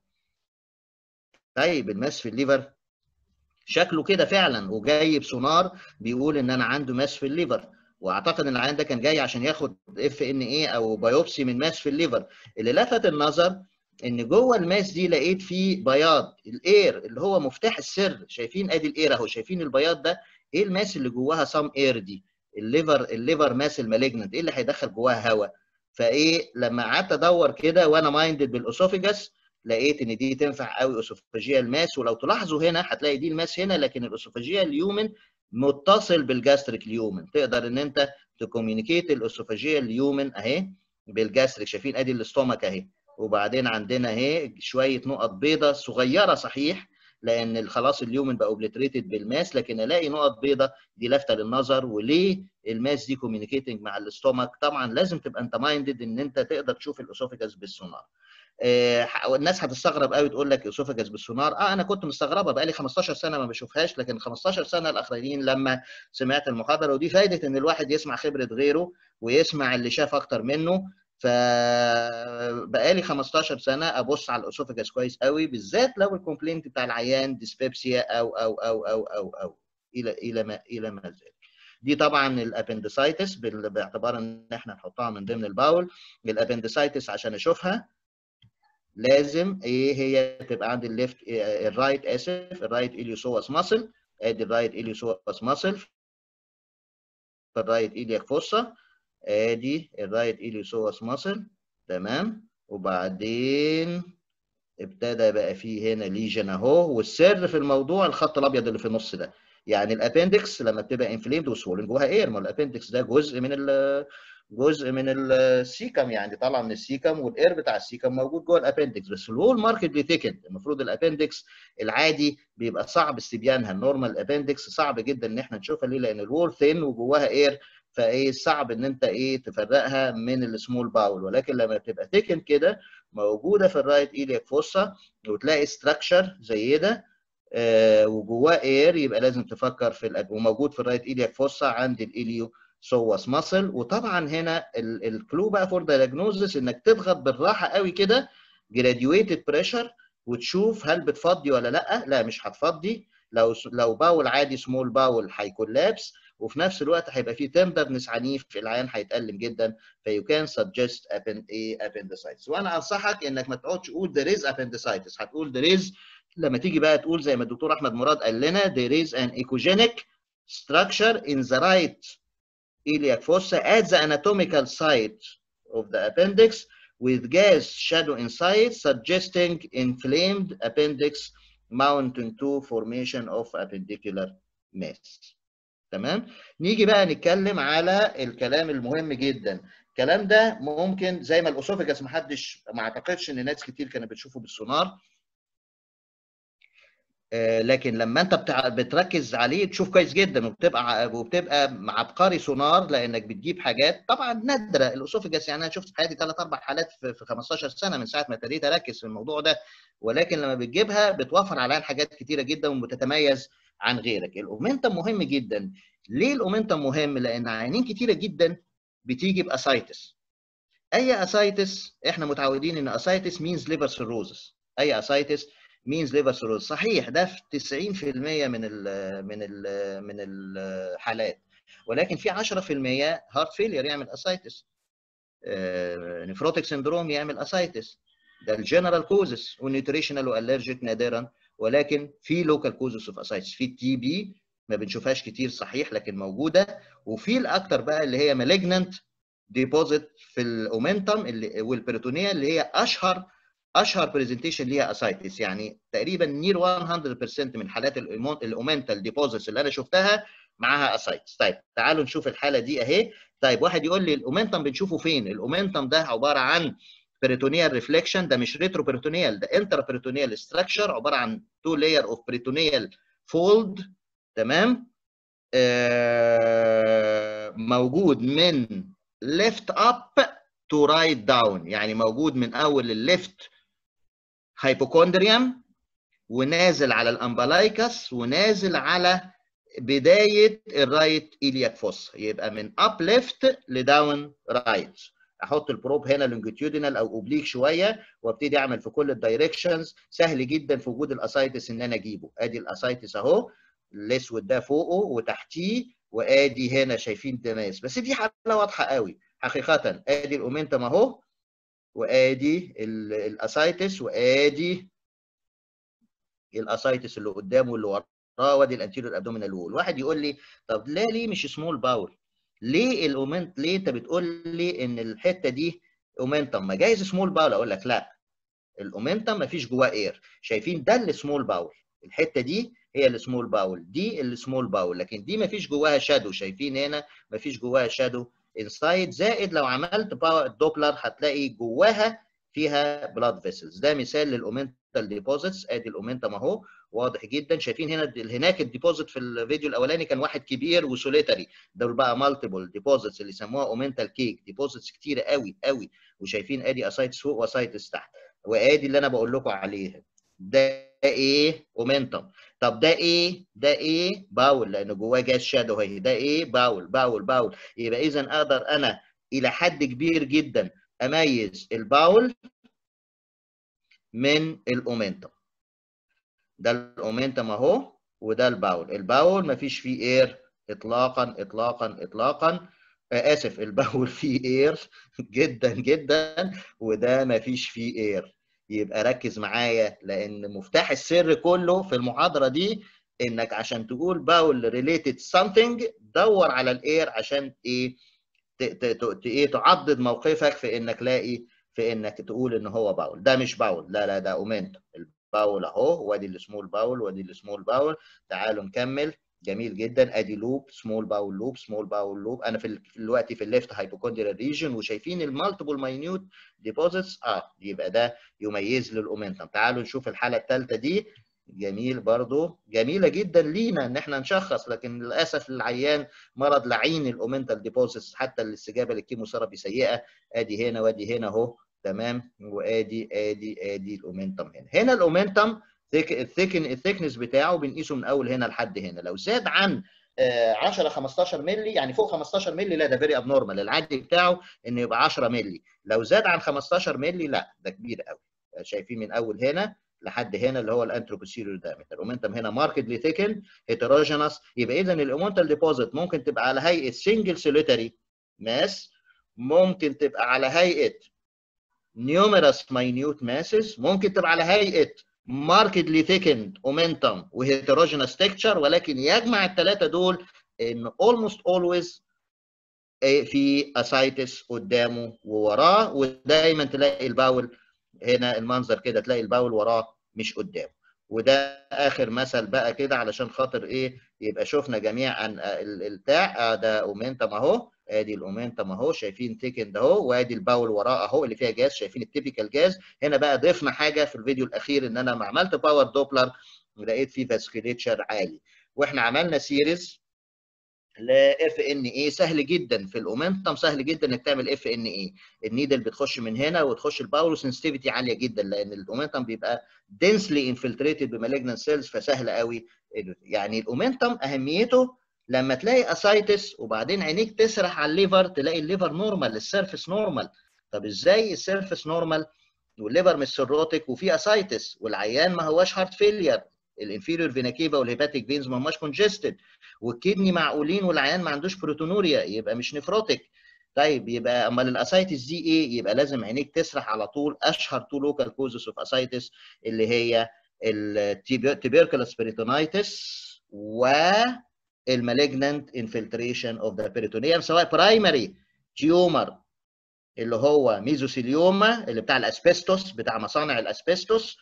طيب الماس في الليفر شكله كده فعلا، وجاي بسونار بيقول ان انا عنده ماس في الليفر، واعتقد ان العيان ده كان جاي عشان ياخد اف ان ايه او بايوبسي من ماس في الليفر. اللي لفت النظر ان جوه الماس دي لقيت فيه بياض، الاير اللي هو مفتاح السر. شايفين ادي الاير اهو، شايفين البياض ده؟ ايه الماس اللي جواها سام اير دي؟ الليفر الليفر ماس المالجنت، ايه اللي هيدخل جواها هواء؟ فايه لما قعدت ادور كده وانا مايندد بالاسوفيجاس، لقيت ان دي تنفع قوي اسوفاجيال ماس. ولو تلاحظوا هنا هتلاقي دي الماس هنا، لكن الاسوفاجيال اليومن متصل بالجاستريك اليومن. تقدر ان انت تكوميونيكيت الاسوفاجيال اليومن اهي بالجاستريك. شايفين ادي الاستومك اهي، وبعدين عندنا اهي شويه نقط بيضاء صغيره صحيح، لان خلاص اليومن بقى اوبليتريتد بالماس، لكن الاقي نقط بيضاء دي لافته للنظر. وليه الماس دي كوميونيكيتنج مع الاستومك؟ طبعا لازم تبقى انت مايندد ان انت تقدر تشوف الاسوفاجاس بالسونار. الناس هتستغرب قوي تقول لك اسوفاجاس بالسونار. اه انا كنت مستغربه، بقى لي خمستاشر سنه ما بشوفهاش، لكن خمستاشر سنه الاخرين لما سمعت المحاضره، ودي فايده ان الواحد يسمع خبره غيره ويسمع اللي شاف اكتر منه. فبقى لي خمستاشر سنه ابص على الاسوفاجاس كويس قوي، بالذات لو الكومبلينت بتاع العيان ديسبيبسيا او او او او او او الى الى ما الى ما ذلك. دي طبعا الابندسايتس باعتبار ان احنا نحطها من ضمن الباول. الابندسايتس عشان اشوفها لازم ايه هي تبقى عند الليفت الرايت اسف الرايت اليوسوس ماسل. ادي الرايت اليوسوس ماسل في الرايت ايلياك فوسا، ادي الرايت اليوسوس ماسل. تمام. وبعدين ابتدى بقى فيه هنا ليجن اهو، والسر في الموضوع الخط الابيض اللي في النص ده. يعني الابندكس لما بتبقى انفليمد وسوولن جواها اير، ما الابندكس ده جزء من ال جزء من السيكم، يعني طالع من السيكم، والاير بتاع السيكم موجود جوه الابندكس. بس الوول ماركت ديتيكد. المفروض الابندكس العادي بيبقى صعب استبيانها، النورمال ابندكس صعب جدا ان احنا نشوفها. ليه؟ لان الوول ثين وجواها اير، فايه صعب ان انت ايه تفرقها من السمول باول. ولكن لما بتبقى تيكن كده موجوده في الرايت ايلياك فوسا، وتلاقي ستراكشر زي ده آه وجواه اير، يبقى لازم تفكر في الأب... وموجود في الرايت ايلياك فوسا عند الاليو سوس ماسل. وطبعا هنا الكلو بقى فور دايجنوزس انك تضغط بالراحه قوي كده جراديويتد بريشر، وتشوف هل بتفضي ولا لا. لا مش هتفضي. لو لو باول عادي سمول باول هيكون لابس، وفي نفس الوقت هيبقى فيه تندرنس عنيف، العيان هيتألم جدا. فيو كان سجست appendicitis. وانا انصحك انك ما تقعدش تقول there is appendicitis، هتقول there is لما تيجي بقى تقول زي ما الدكتور احمد مراد قال لنا there is an echogenic structure in the right iliac fossa at the anatomical site of the appendix with gas shadow inside suggesting inflamed appendix mounting to formation of appendicular mass. تمام. نيجي بقى نتكلم على الكلام المهم جدا. الكلام ده ممكن زي ما الاسوفيجاس محدش ما اعتقدش ان ناس كتير كانت بتشوفه بالسونار. لكن لما انت بتع... بتركز عليه تشوف كويس جدا، وبتبقى وبتبقى عبقري سونار، لانك بتجيب حاجات طبعا نادره. الاسوفجاس يعني انا شفت في حياتي ثلاث اربع حالات في خمستاشر سنه من ساعه ما ابتديت اركز في الموضوع ده، ولكن لما بتجيبها بتوفر عليها حاجات كتيره جدا وبتتميز عن غيرك. الاومنتم مهم جدا. ليه الاومنتم مهم؟ لان عيانين كتيره جدا بتيجي باسايتس. اي اسايتس احنا متعودين ان اسايتس مينز ليفر سيروزس. اي اسايتس مينز ليفر سيروز. صحيح ده في تسعين في المية من ال من ال من الحالات، ولكن في عشرة في المية هارت فيلير يعمل اسايتس، نفروتيك سندروم يعمل اسايتس. ده الجنرال كوزس، والنيوتريشنال والرجيك نادرا، ولكن في لوكال كوزس اوف اسايتس. في التي بي ما بنشوفهاش كتير صحيح لكن موجوده، وفي الاكثر بقى اللي هي مالجنانت ديبوزيت في الاومنتم اللي والبريتونيا، اللي هي اشهر اشهر برزنتيشن ليها اسايتس. يعني تقريبا نير مية بالمية من حالات الاومنتال ديبوزيتس اللي انا شفتها معاها اسايتس. طيب تعالوا نشوف الحاله دي اهي. طيب واحد يقول لي الاومنتم بنشوفه فين؟ الاومنتم ده عباره عن بريتونيال ريفليكشن، ده مش ريترو بريتونيال، ده انترا بريتونيال ستراكشر، عباره عن تو لاير اوف بريتونيال فولد. تمام. آه موجود من left up to right down، يعني موجود من اول الليفت هايبوكوندريوم ونازل على الامبلايكس ونازل على بدايه الرايت ايلياك فوس، يبقى من اب ليفت لداون رايت. احط البروب هنا لونجيتيودينال او اوبليك شويه وابتدي اعمل في كل الدايركشنز. سهل جدا في وجود الاسايتس ان انا اجيبه. ادي الاسايتس اهو، الاسود ده فوقه وتحتيه، وادي هنا شايفين الدماس، بس دي حاله واضحه قوي حقيقه. ادي الاومنتم اهو، وادي الاسايتس، وادي الاسايتس اللي قدامه واللي وراه، وادي الانتيريور ابدومينال وول. واحد يقول لي طب لا ليه مش سمول باول؟ ليه الاومنت ليه انت بتقول لي ان الحته دي اومنتم؟ ما جايز سمول باول. اقول لك لا، الاومنتم ما فيش جواه اير. شايفين ده السمول باول، الحته دي هي السمول باول، دي السمول باول، لكن دي ما فيش جواها شادو. شايفين هنا ما فيش جواها شادو انسايد. زائد لو عملت باور دوبلر هتلاقي جواها فيها بلاد فيسلز. ده مثال للاومنتال ديبوزيتس. ادي الاومنتم اهو واضح جدا. شايفين هنا هناك الديبوزيت في الفيديو الاولاني كان واحد كبير وسوليتري، دول بقى مالتيبل ديبوزيتس اللي يسموها اومنتال كيك، ديبوزيتس كتيره قوي قوي. وشايفين ادي اسايتس فوق واسايتس تحت، وادي اللي انا بقول لكم عليها. ده ايه؟ اومنتم. طب ده ايه؟ ده ايه؟ باول، لان جواه جاز شادو اهي. ده ايه؟ باول باول باول. يبقى اذا اقدر انا الى حد كبير جدا اميز الباول من الاومنتم. ده الاومنتم اهو، وده الباول. الباول مفيش فيه اير اطلاقا اطلاقا اطلاقا. اسف، الباول فيه اير جدا جدا، وده مفيش فيه اير. يبقى ركز معايا، لان مفتاح السر كله في المحاضره دي انك عشان تقول باول ريليتد سامثينج دور على الاير عشان ايه؟ ايه تعضد موقفك في انك لاقي في انك تقول ان هو باول. ده مش باول، لا لا، ده اومنتم. باول اهو، وادي السمول باول وادي السمول باول. تعالوا نكمل. جميل جدا. ادي لوب، سمول باول لوب، سمول باول لوب. انا في دلوقتي في الليفت هايبوكوندريال ريجن، وشايفين المالتيبل ماينيوت ديبوزيتس. اه يبقى ده يميز للاومنتم. تعالوا نشوف الحاله الثالثه دي. جميل برضو، جميله جدا لينا ان احنا نشخص، لكن للاسف العيان مرض لعين الاومنتال ديبوزيتس، حتى الاستجابه للكيموثيرابي سيئه. ادي هنا وادي هنا اهو. تمام. وادي ادي ادي الاومنتم هنا. هنا الاومنتم الثيكن الثيكنس بتاعه بنقيسه من اول هنا لحد هنا. لو زاد عن عشرة خمستاشر مللي، يعني فوق خمستاشر مللي، لا ده فيري ابنورمال. العادي بتاعه انه يبقى عشرة مللي. لو زاد عن خمستاشر مللي لا ده كبير قوي. شايفين من اول هنا لحد هنا اللي هو الانتروبوسيريور دايمتر. الاومنتم هنا ماركتلي ثيكن هيتروجينس. يبقى اذا الاومنتال ديبوزيت ممكن تبقى على هيئه سنجل سوليتري ماس، ممكن تبقى على هيئه numerous minute masses، ممكن تبقى على هيئه markedly thickened omentum وheterogeneous texture، ولكن يجمع الثلاثه دول ان almost always في اسايتس قدامه ووراه، ودايما تلاقي الباول هنا المنظر كده، تلاقي الباول وراه مش قدامه. وده اخر مثل بقى كده علشان خاطر ايه يبقى شفنا جميعا البتاع ده اومنتم اهو. ادي الاومنتم اهو، شايفين تيكند اهو، وادي الباول وراه اهو اللي فيها جاز. شايفين التيبيكال جاز. هنا بقى ضفنا حاجه في الفيديو الاخير ان انا لما عملت باور دوبلر ولقيت فيه فاسكوليتشر عالي. واحنا عملنا سيريز لاف ان اي سهل جدا في الاومنتم، سهل جدا انك تعمل اف ان اي. النيدل بتخش من هنا وتخش الباور، سنسيتيفيتي عاليه جدا لان الاومنتم بيبقى دنسلي انفلتريتد بمالجنت سيلز، فسهل قوي. يعني الاومنتم اهميته لما تلاقي اسايتس وبعدين عينيك تسرح على الليفر تلاقي الليفر نورمال، السيرفس نورمال. طب ازاي السيرفس نورمال والليفر مش سيروتيك وفي اسايتس والعيان ما هواش هارت فيلير، الانفيريور فينا كيفا والهيباتيك فينز ما هماش كونجستد، والكدني معقولين والعيان ما عندوش بروتونوريا، يبقى مش نفروتيك. طيب يبقى امال الاسايتس دي ايه؟ يبقى لازم عينيك تسرح على طول. اشهر تو لوكال كوزز اوف اسايتس اللي هي التيبيركلوس بيريتونايتس والمالجنانت انفلتريشن اوف ذا بيريتونيوم، سواء برايمري تيومر اللي هو ميزوثيليوما اللي بتاع الاسبستوس بتاع مصانع الاسبستوس،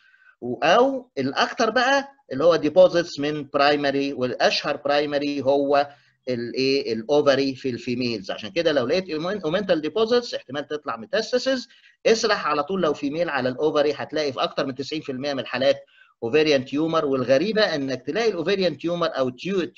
او الاكثر بقى اللي هو ديبوزيتس من برايمري، والاشهر برايمري هو الايه الاوفري في الفيميلز. عشان كده لو لقيت اومنتال ديبوزيتس احتمال تطلع ميتاستاسيس، اسرح على طول لو فيميل على الاوفري، هتلاقي في اكثر من تسعين في المية من الحالات اوفيريان تيومر. والغريبه انك تلاقي الاوفيريان تيومر او تيوب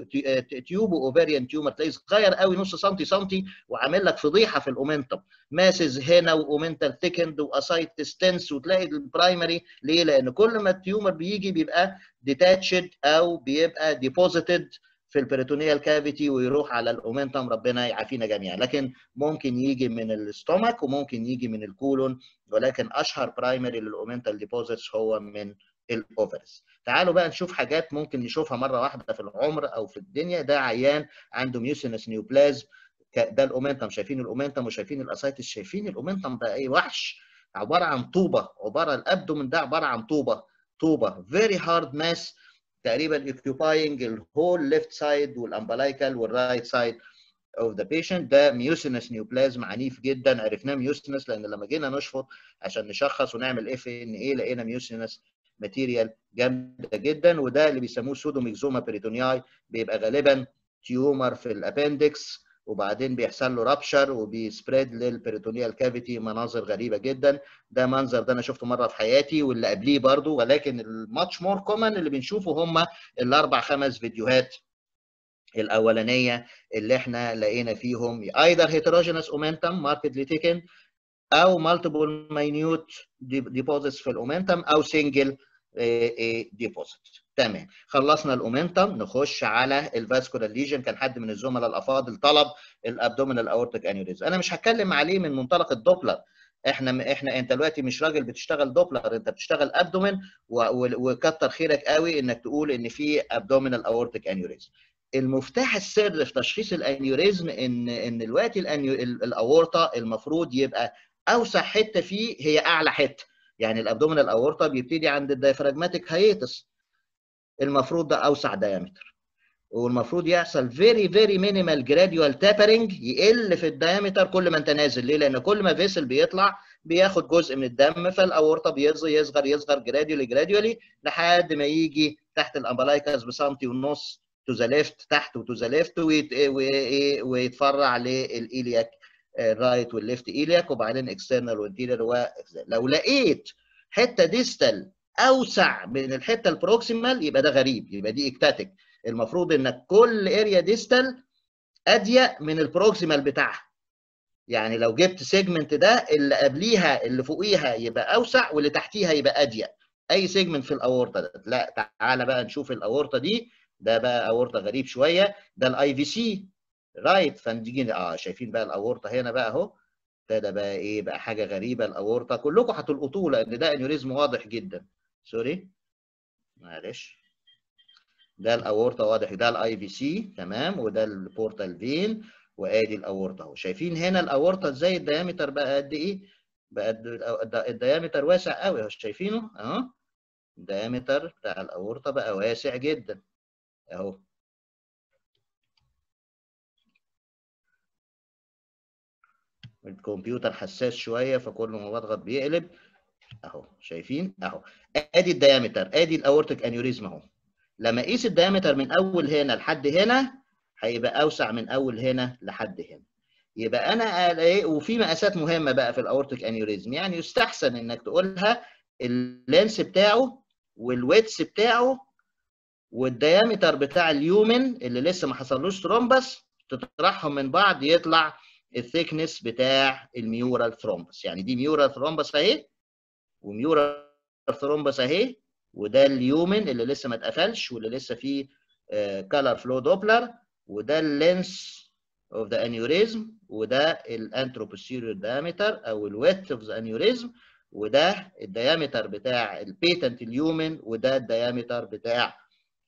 تيوب اوفيريان تيومر تلاقيه صغير قوي نص سنتي سنتي وعامل لك فضيحه في الاومنتم، ماسز هنا واومنتال تيكند واسايتس تنس، وتلاقي البرايمري ليه؟ لان كل ما التيومر بيجي بيبقى ديتاتشد او بيبقى ديبوزيتد في البريتونيال كافيتي ويروح على الاومنتم، ربنا يعافينا جميعا. لكن ممكن يجي من الاستومك وممكن يجي من الكولون، ولكن اشهر برايمري للاومنتال ديبوزيتس هو من الاوفرز. تعالوا بقى نشوف حاجات ممكن نشوفها مره واحده في العمر او في الدنيا. ده عيان عنده ميوسينس نيوبلازم، ده الاومنتم، شايفين الاومنتم وشايفين الاسايتس، شايفين الاومنتم بقى ايه؟ وحش، عباره عن طوبه، عباره الابدومن ده عباره عن طوبه، طوبه فيري هارد ماس تقريبا occupying الهول ليفت سايد والامبلايكال والرايت سايد of the patient. ده ميوسينس نيوبلازم عنيف جدا، عرفناه ميوسينس لان لما جينا نشفط عشان نشخص ونعمل اف ان ايه لقينا ميوسينس ماتيريال جامده جدا، وده اللي بيسموه سودوميكزوما بريتونياي، بيبقى غالبا تيومر في الابندكس وبعدين بيحصل له رابشر وبيسبريد للبريتونيال كافيتي، مناظر غريبه جدا. ده منظر ده انا شفته مره في حياتي واللي قبليه برضو، ولكن الماتش مور كومن اللي بنشوفه هم الاربع خمس فيديوهات الاولانيه اللي احنا لقينا فيهم either heterogeneous omentum markedly thickened او multiple minute deposits في الاومنتم او single deposit. تمام، خلصنا الاومنتم، نخش على الفاسكولار ليجن. كان حد من الزملاء الافاضل طلب الابدومينال اورتيك انيوريزم، انا مش هتكلم عليه من منطلق الدوبلر، احنا احنا انت دلوقتي مش راجل بتشتغل دوبلر، انت بتشتغل ابدومين، وكتر خيرك قوي انك تقول ان في ابدومينال اورتيك انيوريزم. المفتاح السر في تشخيص الانيوريزم ان ان دلوقتي الاورطه المفروض يبقى اوسع حته فيه هي اعلى حته، يعني الابدومينال اورطه بيبتدي عند الدايفراجماتيك هايتس، المفروض ده اوسع دايمتر، والمفروض يحصل فيري فيري مينيمال جراديوال تابرنج، يقل في الدايمتر كل ما انت نازل. ليه؟ لان كل ما فيسل بيطلع بياخد جزء من الدم، فالاورطه بيصغر يصغر يصغر جراديولي جراديولي لحد ما يجي تحت الامبلايكاس بسنتي ونص تو ذا ليفت، تحت وتو ذا ليفت، ويتفرع للايلياك الرايت والليفت ايلياك، وبعدين اكسترنال وانتيريور. لو لقيت حته ديستال اوسع من الحته البروكسيمال يبقى ده غريب، يبقى دي اكتاتيك. المفروض انك كل اريا ديستال اضيق من البروكسيمال بتاعها، يعني لو جبت سيجمنت ده اللي قبليها اللي فوقيها يبقى اوسع واللي تحتيها يبقى اضيق. اي سيجمنت في الاورطه ده. لا تعالى بقى نشوف الاورطه دي، ده بقى اورطه غريب شويه، ده الاي في سي رايت. فنيجي اه شايفين بقى الاورطه هنا بقى اهو، ابتدى بقى ايه بقى حاجه غريبه. الاورطه كلكم هتلقطوه لان ده انيوريزم واضح جدا، سوري معلش، ده الاورطه واضح، ده الاي في سي تمام، وده البورتال فين، وادي الاورطه اهو. شايفين هنا الاورطه ازاي الديامتر بقى قد ايه؟ بقى الديامتر واسع قوي اهو، شايفينه اهو، الديامتر بتاع الاورطه بقى واسع جدا اهو. الكمبيوتر حساس شويه فكل ما بضغط بيقلب اهو، شايفين اهو، ادي الديامتر، ادي الاورتيك انيوريزم اهو. لما اقيس الديامتر من اول هنا لحد هنا هيبقى اوسع من اول هنا لحد هنا. يبقى انا ايه، وفي مقاسات مهمه بقى في الاورتيك انيوريزم، يعني يستحسن انك تقولها اللينس بتاعه والويتس بتاعه والديامتر بتاع اليومن اللي لسه ما حصلوش ثرومبس تطرحهم من بعض يطلع الثيكنس بتاع الميورال ثرومبس. يعني دي ميورال ثرومبس اهي وميورال ثرومبس اهي، وده اليومن اللي لسه ما اتقفلش واللي لسه فيه كالر فلو دوبلر، وده اللينس اوف ذا انيوريزم، وده الانتروبوستيريور دايمتر او الويدث اوف ذا انيوريزم، وده الديامتر بتاع البيتنت اليومن، وده الديامتر بتاع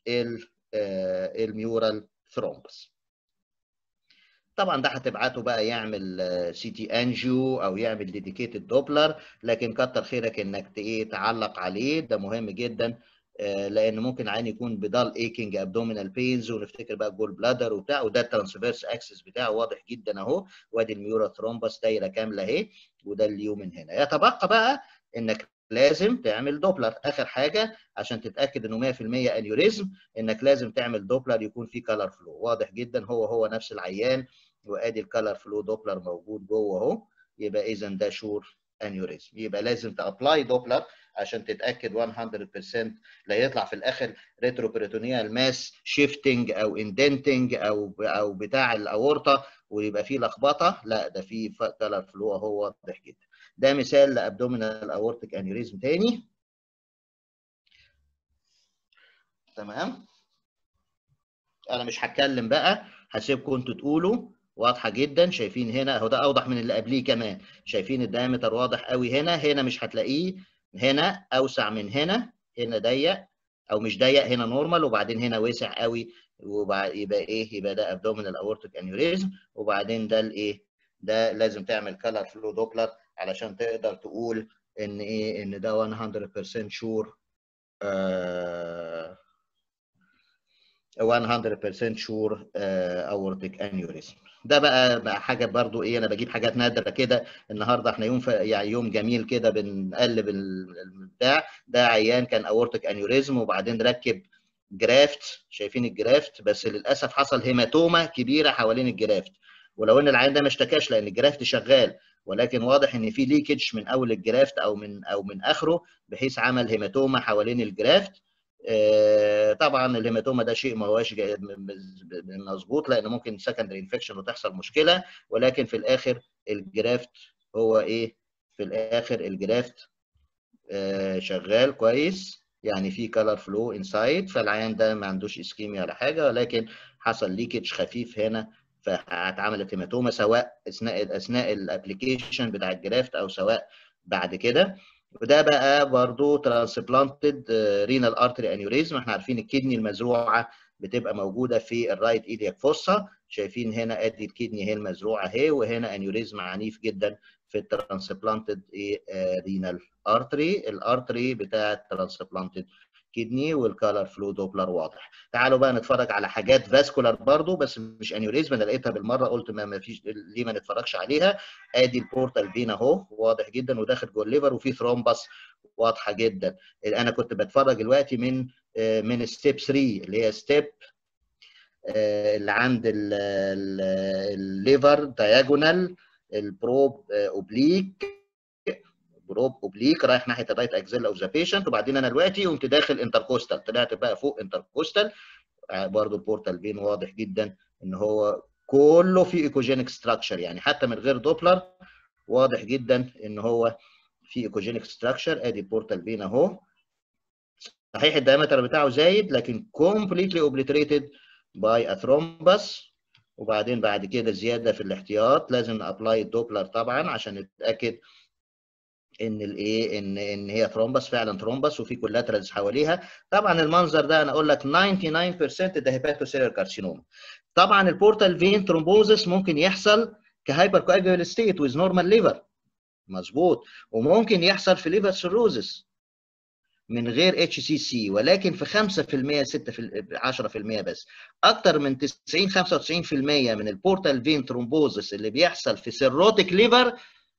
الميورال ثرومبس. طبعا ده هتبعته بقى يعمل سي تي انجيو او يعمل ديديكيتد دوبلر، لكن كتر خيرك انك ايه تعلق عليه، ده مهم جدا لان ممكن عين يكون بدال ايكينج ابدومينال بينز ونفتكر بقى الجول بلادر وبتاع، وده الترانسفيرس اكسس بتاعه واضح جدا اهو، وادي الميورال ثرومبس دايره كامله اهي، وده اليومن هنا. يتبقى بقى انك لازم تعمل دوبلر. اخر حاجه عشان تتاكد انه مية في المية انيوريزم انك لازم تعمل دوبلر يكون فيه كالر فلو واضح جدا، هو هو نفس العيان، وادي الكالر فلو دوبلر موجود جوه اهو، يبقى اذا ده شور انيوريزم. يبقى لازم تابلاي دوبلر عشان تتاكد مية بالمية لا يطلع في الاخر ريتروبريتونيال ماس شيفتنج او اندنتنج او او بتاع الاورطه ويبقى فيه لخبطه، لا ده فيه كالر فلو اهو واضح جدا. ده مثال لابدومينال اورتيك انيوريزم تاني. تمام، انا مش هتكلم بقى، هسيبكم انتوا تقولوا. واضحه جدا، شايفين هنا اهو، ده اوضح من اللي قبليه كمان، شايفين الدايمتر واضح قوي هنا، هنا مش هتلاقيه، هنا اوسع من هنا، هنا ضيق او مش ضيق، هنا نورمال، وبعدين هنا واسع قوي، وبعد يبقى ايه، يبقى ده ابدومينال اورتيك انيوريزم. وبعدين ده الايه، ده لازم تعمل كالر فلو دوبلر علشان تقدر تقول ان ايه، ان ده مية بالمية شور آه مية بالمية شور اورتيك انيوريزم. ده بقى بقى حاجه برضو ايه، انا بجيب حاجات نادره كده النهارده، احنا يوم يعني يوم جميل كده بنقلب البتاع ده. عيان كان اورتيك انيوريزم وبعدين ركب جرافت، شايفين الجرافت، بس للاسف حصل هيماتوما كبيره حوالين الجرافت، ولو ان العيان ده ما اشتكاش لان الجرافت شغال، ولكن واضح ان في ليكج من اول الجرافت او من او من اخره، بحيث عمل هيماتوما حوالين الجرافت. طبعا الهيماتوما ده شيء ما هوش مظبوط لان ممكن سكندري انفكشن وتحصل مشكله، ولكن في الاخر الجرافت هو ايه، في الاخر الجرافت شغال كويس، يعني في كالر فلو انسايد، فالعيان ده ما عندوش اسكيميا ولا حاجه، ولكن حصل ليكج خفيف هنا فاتعملت هيماتوما، سواء اثناء اثناء الابلكيشن بتاع الجرافت او سواء بعد كده. وده بقى برضو ترانسبلانتد رينال ارتري انيوريزم. احنا عارفين الكدني المزروعه بتبقى موجوده في الرايت ايدياك فوسا، شايفين هنا ادي الكدني هي المزروعه اهي، وهنا انيوريزم عنيف جدا في الترانسبلانتد رينال ارتري، الارتري بتاع الترانسبلانتد كدني، والكالر فلو دوبلر واضح. تعالوا بقى نتفرج على حاجات فاسكولار برضو بس مش انيوريزم، انا لقيتها بالمره قلت ما, ما فيش ليه ما نتفرجش عليها. ادي البورتال فين اهو واضح جدا وداخل جوه الليفر، وفي ثرومبس واضحه جدا. انا كنت بتفرج دلوقتي من من ستيب ثلاثة اللي هي ستيب اللي عند الليفر دايجونال، البروب اوبليك، بروب اوبليك رايح ناحيه الرايت اكزيلا اوف ذا بيشنت، وبعدين انا دلوقتي قمت داخل انتركوستال، طلعت بقى فوق انتركوستال. برضو البورتال فين واضح جدا ان هو كله في ايكوجينيك ستراكشر، يعني حتى من غير دوبلر واضح جدا ان هو في ايكوجينيك ستراكشر. ادي البورتال فين اهو، صحيح الدايمتر بتاعه زايد لكن كومبليتلي اوبليتريتد باي اثرومبس. وبعدين بعد كده زياده في الاحتياط لازم نابلاي الدوبلر طبعا عشان نتاكد ان الايه، ان ان هي ثرومبس، فعلا ثرومبس وفي كولاترالز حواليها. طبعا المنظر ده انا اقول لك تسعة وتسعين بالمية ده هيباتوسيلر كارسينوما. طبعا البورتال فين ثرومبوزس ممكن يحصل كهايبر كواجولال ستيت ويز نورمال ليفر، مظبوط، وممكن يحصل في ليفر سيروزس من غير اتش سي سي، ولكن في خمسة بالمية ستة في المية عشرة بالمية بس. اكتر من تسعين خمسة وتسعين بالمية من البورتال فين ثرومبوزس اللي بيحصل في سيروتيك ليفر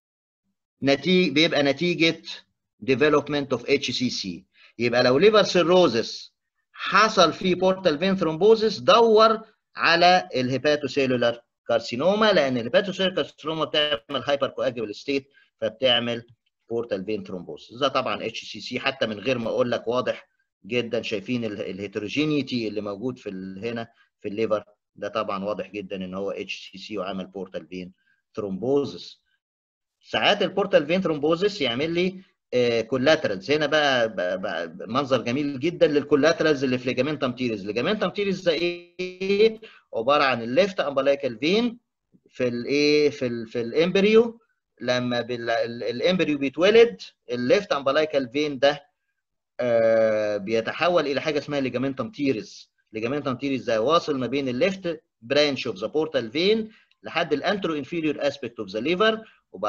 نتيجه بيبقى نتيجه development of اتش سي سي. يبقى لو ليفر سيروزس حصل فيه بورتال فين ثرومبوزس دور على الهيباتوسيلولار كارسينوما، لان الهيباتوسيلولار كارسينوما بتعمل هايبر كواجولال ستيت فبتعمل بورتال فين ثرومبوزس. ده طبعا اتش سي سي حتى من غير ما اقول لك واضح جدا. شايفين الهيتروجينيتي اللي موجود في هنا في الليفر ده طبعا واضح جدا ان هو اتش سي سي وعمل بورتال فين ثرومبوزس. ساعات البورتال فين ثرومبوزس يعمل لي كولاترالز. هنا بقى, بقى, بقى منظر جميل جدا للكولاترالز اللي في ليجامنتم تيريز. ليجامنتم تيريز ده ايه؟ عباره عن الليفت امبلايكال فين في الايه في ال في الامبريو. لما الامبريو بيتولد الليفت امبلايكال فين ده آه بيتحول الى حاجه اسمها ليجامنتم تيريز. ليجامنتم تيريز ده واصل ما بين الليفت برانش اوف ذا بورتال فين لحد الانترو انفيريور اسبيكت اوف ذا ليفر،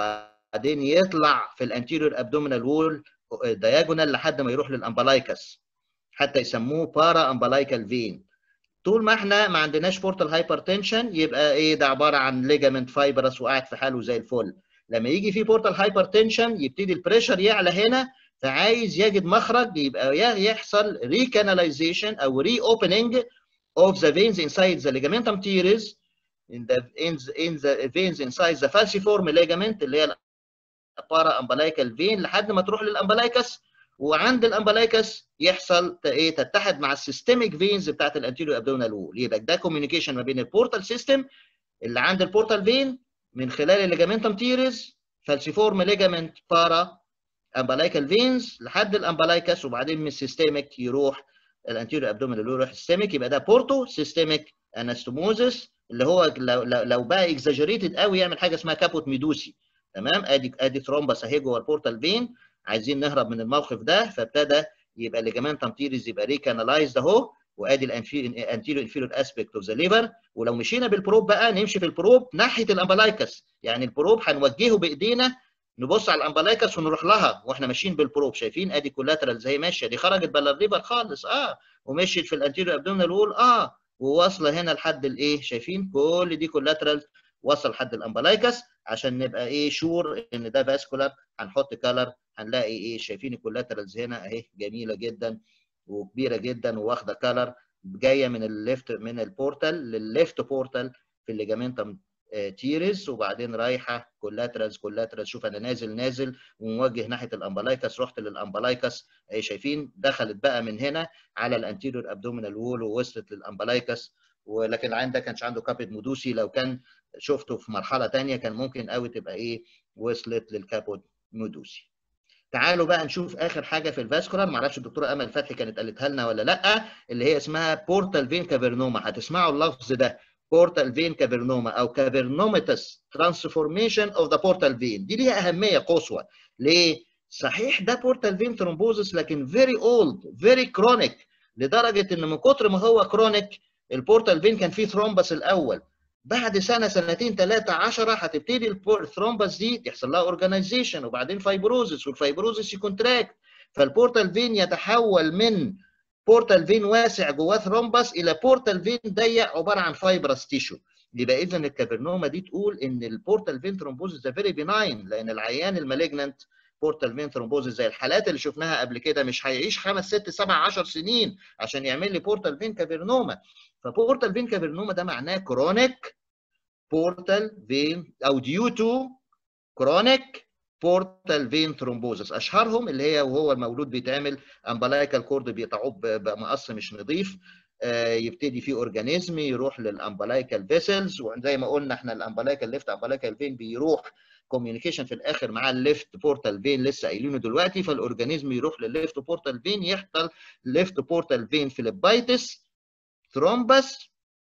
وبعدين يطلع في الانتيريور ابدومينال وول دايجونال لحد ما يروح للامبلايكس، حتى يسموه بارا امبلايكال فين. طول ما احنا ما عندناش بورتال هايبرتنشن يبقى ايه ده؟ عباره عن ليجامنت فايبرس وقاعد في حاله زي الفل. لما يجي في بورتال هايبرتنشن يبتدي البريشر يعلى هنا، فعايز يجد مخرج، يبقى يحصل ريكاناليزيشن او ري اوبننج of the veins inside the ligamentum teres in the in the, in the veins inside the falciform ligament اللي هي البارا امبلايكال فين لحد ما تروح للامبلايكس، وعند الامبلايكس يحصل ايه؟ تتحد مع السيستميك فينز بتاعت الانتيريور ابدومينال وول. يبقى ده كوميونيكيشن ما بين البورتال سيستم اللي عند البورتال فين من خلال الليجامنتم تيريز فالسيفورم ليجامنت بارا امبلايكال فينز لحد الامبلايكس، وبعدين من السيستميك يروح الانتيريور ابدومينال وول يروح السيستميك. يبقى ده بورتو سيستميك انستوموزس اللي هو لو, لو بقى اكزاجريتد قوي يعمل حاجه اسمها كابوت ميدوسي. تمام؟ ادي ادي ثرومبس اهي جوه البورتال فين، عايزين نهرب من الموقف ده، فابتدى يبقى الليجامنتم تيريز يبقى ريكانالايزد اهو، وادي الانتيريور انفيريور اسبيكت اوف ذا ليفر. ولو مشينا بالبروب بقى نمشي في البروب ناحيه الامبلايكس، يعني البروب هنوجهه بايدينا نبص على الامبلايكس ونروح لها واحنا ماشيين بالبروب. شايفين ادي كولاترال زي ماشيه، دي خرجت بلا الليفر خالص اه، ومشيت في الانتيريور ابدومينال وول اه، وواصله هنا لحد الايه؟ شايفين كل دي كولاترال وصل لحد الامبلايكس. عشان نبقى ايه شور ان ده فاسكولار هنحط كلر هنلاقي ايه؟ شايفين الكولاترالز هنا اهي جميله جدا وكبيره جدا وواخده كلر، جايه من الليفت من البورتال للليفت بورتال في الليجامنتم تيريز، وبعدين رايحه كولاترالز كولاترالز. شوف انا نازل نازل وموجه ناحيه الامبلايكس، رحت للامبلايكس اهي شايفين دخلت بقى من هنا على الانتيريور ابدومينال وول ووصلت للامبلايكس. ولكن العين ده كانش عنده كابيت مودوسي، لو كان شفته في مرحله ثانيه كان ممكن قوي تبقى ايه؟ وصلت للكابوت مودوسي. تعالوا بقى نشوف اخر حاجه في الفاسكولار، معرفش الدكتوره امل فتحي كانت قالتها لنا ولا لا، اللي هي اسمها بورتال فين كافرنوما. هتسمعوا اللفظ ده بورتال فين كافرنوما او كافرنوماتس ترانسفورميشن اوف ذا بورتال فين. دي ليها اهميه قصوى. ليه؟ صحيح ده بورتال فين ثرومبوزس لكن فيري اولد فيري كرونيك، لدرجه ان من كتر ما هو كرونيك البورتال فين كان فيه ثرومبس الاول، بعد سنه سنتين ثلاثه عشرة هتبتدي الثرومبس دي تحصل لها اورجانيزيشن وبعدين فايبروزس، والفايبروزس يكونتراكت، فالبورتال فين يتحول من بورتال فين واسع جواه ثرومبس الى بورتال فين ضيق عباره عن فايبرس تيشو. يبقى اذا الكافرنوما دي تقول ان البورتال فين ثرومبوزس ده فيري بيناين، لان العيان المالجننت بورتال فين ثرومبوزس زي الحالات اللي شفناها قبل كده مش هيعيش خمس ست سبع عشر سنين عشان يعمل لي بورتال فين كافرنوما. فبورتال فين كافرنوما ده معناه كرونيك بورتال فين او ديو تو كرونيك بورتال فين ثرومبوزس. اشهرهم اللي هي وهو المولود بيتعمل امبلايكال كورد بيتعب بمقص مش نظيف، يبتدي فيه اورجانيزم يروح للامبلايكال فيسلز، وزي ما قلنا احنا الامبلايكال ليفت امبلايكال فين بيروح كوميونيكيشن في الاخر مع الليفت بورتال فين لسه قايلينه دلوقتي، فالاورجانيزم يروح للليفت بورتال فين يحصل ليفت بورتال فين فيليبايتس ثرومبس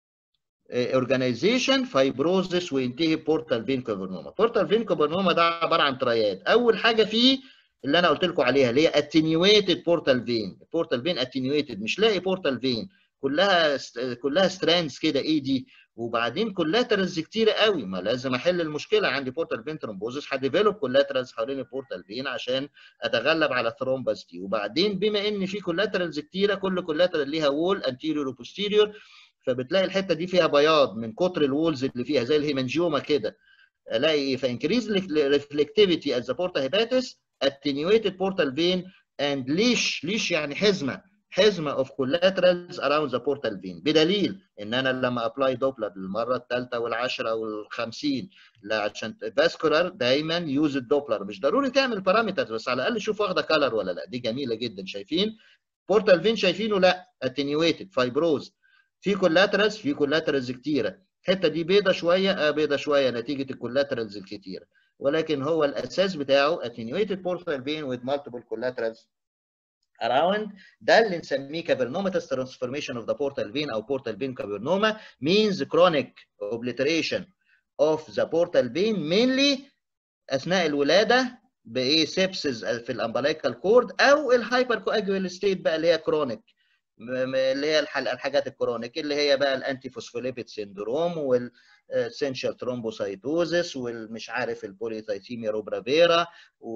اورجانيزيشن فايبروزس وينتهي بورتال فين كافرنوما. بورتال فين كافرنوما ده عباره عن تريات. اول حاجه فيه اللي انا قلت لكم عليها اللي هي اتنيويتد بورتال فين. بورتال فين اتنيويتد مش لاقي بورتال فين، كلها كلها ستراندز كده ايه دي، وبعدين كولاترالز كتيره قوي. ما لازم احل المشكله، عندي بورتال فين ثرومبوزس هديفلوب كولاترالز حوالين البورتال فين عشان اتغلب على الثرومبس دي، وبعدين بما ان في كولاترالز كتيره كل كولاترال ليها وول انتيريور وبوستيريور، فبتلاقي الحته دي فيها بياض من كتر الوولز اللي فيها زي الهيمانجيوما كده. الاقي فانكريز ريفلكتيفيتي از بورتا هيباتس اتنيويتد بورتال فين اند ليش. ليش يعني حزمه، حزمه اوف كولاترالز اراوند ذا بورتال فين، بدليل ان انا لما ابلاي دوبلر للمره الثالثه والعاشره والخمسين لا عشان فاسكولار دايما يوز الدوبلر، مش ضروري تعمل بارامترز بس على الاقل شوف واخده كلر ولا لا. دي جميله جدا. شايفين بورتال فين شايفينه لا اتنيويتد فايبروز، في كولاترالز في كولاترالز كتيره، الحته دي بيضه شويه اه بيضه شويه نتيجه الكولاترالز الكتيره، ولكن هو الاساس بتاعه attenuated portal vein with multiple collaterals around. ده اللي نسميه cavernomatous transformation of the portal vein او portal vein cavernoma means chronic obliteration of the portal vein mainly اثناء الولاده بايه سيبسز في الامبلايكال كورد او الهايبر كواجوال ستيت بقى اللي هي كرونيك، اللي هي الحاجات الكرونيك اللي هي بقى الانتي فوسفوليبيد سيندروم والسنشال ثرومبوسايتوزس والمش عارف البوليثايثيميا روبرافيرا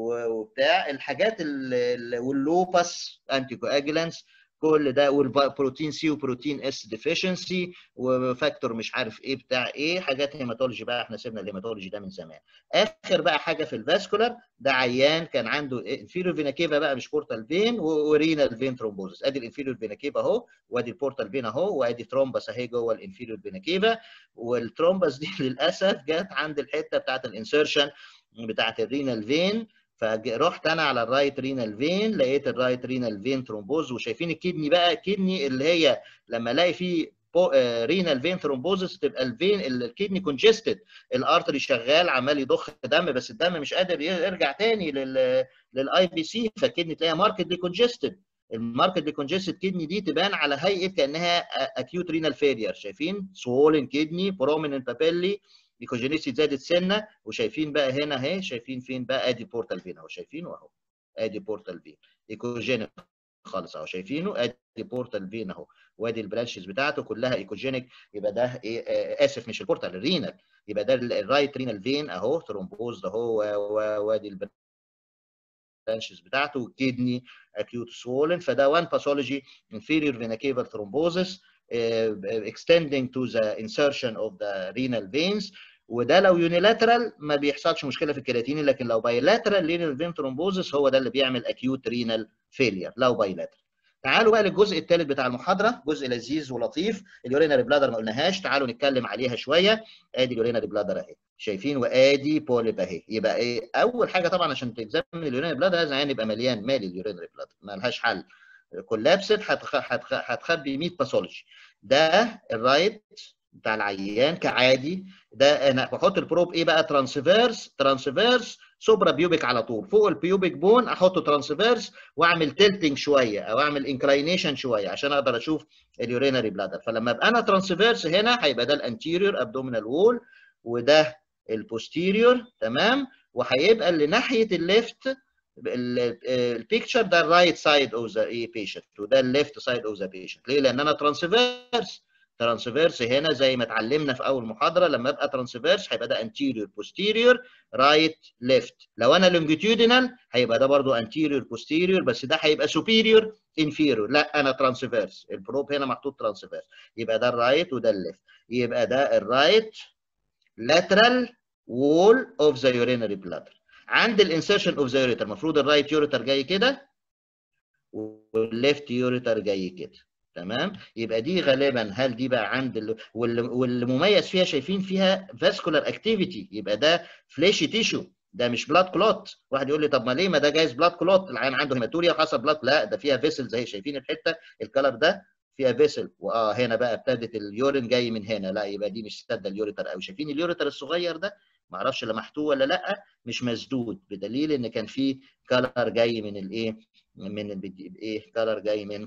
وبتاع الحاجات واللوباس انتي كواجولانس كل ده، والبروتين سي وبروتين اس ديفيشنسي وفاكتور مش عارف ايه بتاع ايه حاجات هيماتولوجي بقى، احنا سيبنا الهيماتولوجي ده من زمان. اخر بقى حاجه في الفاسكولار ده عيان كان عنده انفيريور فينا كيفا بقى مش بورتال فين ورينال فين ثرومبوزس، ادي الانفيريور فينا كيفا اهو وادي البورتال فين اهو وادي ثرومبس اهي جوه الانفيريور فينا كيفا، والثرومبس دي للاسف جت عند الحته بتاعت الانسيرشن بتاعت الرينال فين، فرحت انا على الرايت رينال فين لقيت الرايت رينال فين ثرومبوز، وشايفين الكدني بقى الكدني اللي هي لما الاقي فيه رينال فين ثرومبوزس تبقى الفين الكدني كونجستد، الارتري شغال عمال يضخ دم بس الدم مش قادر يرجع تاني لل للاي بي سي، فالكدني تلاقيها ماركتلي كونجستد. الماركتلي كونجستد كدني دي تبان على هيئه كانها اكيوت رينال فيلير، شايفين سوولن كدني بروميننت بابيلي ايكوجينيسيتي زادت سنه، وشايفين بقى هنا اهي شايفين فين بقى ادي بورتال فين اهو شايفينه اهو ادي بورتال فين ايكوجينيك خالص اهو شايفينه ادي بورتال فين اهو وادي البرانشز بتاعته كلها ايكوجينيك، يبقى ده ايه آه اسف مش البورتال الرينال، يبقى ده الرايت رينال فين اهو ثرومبوز اهو وادي البرانشز بتاعته والكدني اكيوت سوولن، فده وان باثولوجي inferior vena cava thrombosis uh, extending to the insertion of the renal veins، وده لو يونيلاترال ما بيحصلش مشكله في الكرياتين، لكن لو بايلاترال رينال فين ثرومبوزس هو ده اللي بيعمل اكيوت رينال فيلير لو بايلاترال. تعالوا بقى للجزء الثالث بتاع المحاضره، جزء لذيذ ولطيف، اليورينري بلادر ما قلناهاش، تعالوا نتكلم عليها شويه. ادي اليورينري بلادر اهي شايفين وادي بوليب اهي، يبقى ايه اول حاجه طبعا عشان تكزامن اليورينري بلادر لازم يعني يبقى مليان مالي اليورينري بلادر ما لهاش حل، كولابسد هتخبي مية باثولوجي. ده الرايت بتاع العيان كعادي، ده انا بحط البروب ايه بقى ترانسفيرس ترانسفيرس سوبرا بيوبيك على طول فوق البيوبيك بون احطه ترانسفيرس واعمل تلتنج شويه او اعمل انكلاينيشن شويه عشان اقدر اشوف اليورينري بلادر، فلما ابقى انا ترانسفيرس هنا هيبقى ده الانتيريور ابدومينال وول وده البوستيريور تمام، وهيبقى اللي ناحيه الليفت البيكتشر ده الرايت سايد اوف ذا ايه بيشنت وده الليفت سايد اوف ذا بيشنت. ليه؟ لان انا ترانسفيرس ترانسفيرس هنا زي ما اتعلمنا في اول محاضره لما ابقى ترانسفيرس هيبقى ده انتيريور بوستيريور رايت ليفت، لو انا لونجيتيودينال هيبقى ده برضو انتيريور بوستيريور بس ده هيبقى سوبيريور انفيريور، لا انا ترانسفيرس البروب هنا محطوط ترانسفيرس، يبقى ده الرايت وده الليفت، يبقى ده الرايت lateral wall of the urinary bladder. عند الانسيرشن اوف ذا يوريتر المفروض الرايت يوريتر جاي كده والليفت يوريتر جاي كده تمام، يبقى دي غالبا هل دي بقى عند ال... واللي مميز فيها شايفين فيها فاسكولار اكتيفيتي، يبقى ده فليشي تيشو ده مش بلاد كلوت. واحد يقول لي طب ما ليه ما ده جايز بلاد كلوت العيان عنده هيماتوريا خاصه بلاد، لا ده فيها فيسلز اهي شايفين الحته الكلر ده فيها فيسل، واه هنا بقى ابتدت اليورين جاي من هنا، لا يبقى دي مش سد اليوريتر قوي، شايفين اليوريتر الصغير ده ما اعرفش لمحتوه ولا لا مش مسدود بدليل ان كان في كلر جاي من الايه من الايه كلر جاي من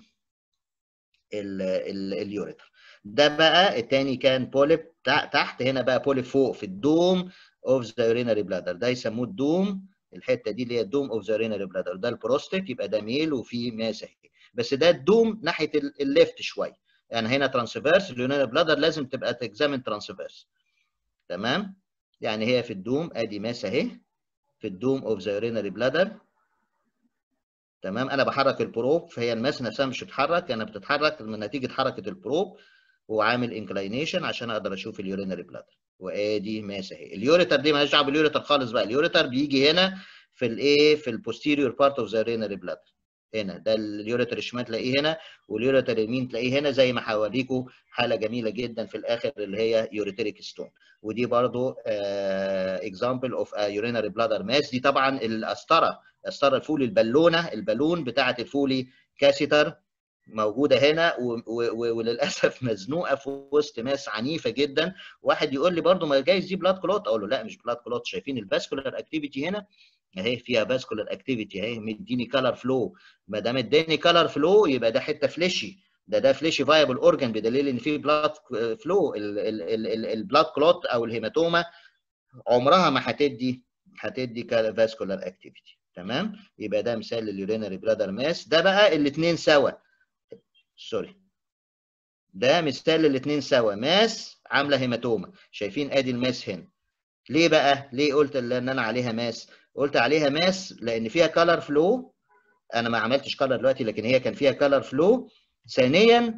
اليوريتر. ده بقى الثاني كان بوليب تحت، هنا بقى بوليب فوق في الدوم اوف ذا يورينري بلادر، ده يسموه الدوم الحته دي اللي هي الدوم اوف ذا يورينري بلادر، ده البروستيك يبقى ده ميل وفي ماس اهي، بس ده الدوم ناحيه الليفت شويه، يعني هنا ترانسفيرس اليورينري بلادر لازم تبقى تكزامن ترانسفيرس تمام، يعني هي في الدوم ادي ماس اهي في الدوم اوف ذا يورينري بلادر تمام، انا بحرك البروب فهي الماس نفسها مش بتتحرك، انا بتتحرك من نتيجه حركه البروب وعامل انكلاينيشن عشان اقدر اشوف اليورينري بلادر، وادي ماس اهي. اليوريتر دي مالهاش دعوه باليوريتر خالص بقى، اليوريتر بيجي هنا في الايه في البوستيريور بارت اوف ذا يورينري بلادر، هنا ده اليوريتر الشمال تلاقيه هنا واليوريتر اليمين تلاقيه هنا، زي ما هوريكم حاله جميله جدا في الاخر اللي هي يوريتريك ستون، ودي برضو اكزامبل اوف يورينري بلادر ماس. دي طبعا القسطره، قسطره الفولي البالونه البالون بتاعه الفولي كاسيتر موجوده هنا وللاسف مزنوقه في وسط ماس عنيفه جدا. واحد يقول لي برده ما جايز دي بلاد كلوت، اقول له لا مش بلاد كلوت. شايفين الفاسكولار اكتيفيتي هنا اهي، فيها فاسكولار اكتيفيتي اهي، مديني كلر فلو. ما دام اداني كلر فلو يبقى ده حته فليشي، ده ده فليشي فايبل اورجان، بدليل ان في بلاد فلو. البلاد كلوت او الهيماتوما عمرها ما هتدي هتدي فاسكولار اكتيفيتي. تمام، يبقى ده مثال لليورينري بلادر ماس. ده بقى الاثنين سوا، سوري، ده مثال للاثنين سوا، ماس عامله هيماتوما. شايفين ادي الماس هنا. ليه بقى؟ ليه قلت ان انا عليها ماس؟ قلت عليها ماس لان فيها كلر فلو. انا ما عملتش كلر دلوقتي، لكن هي كان فيها كلر فلو. ثانيا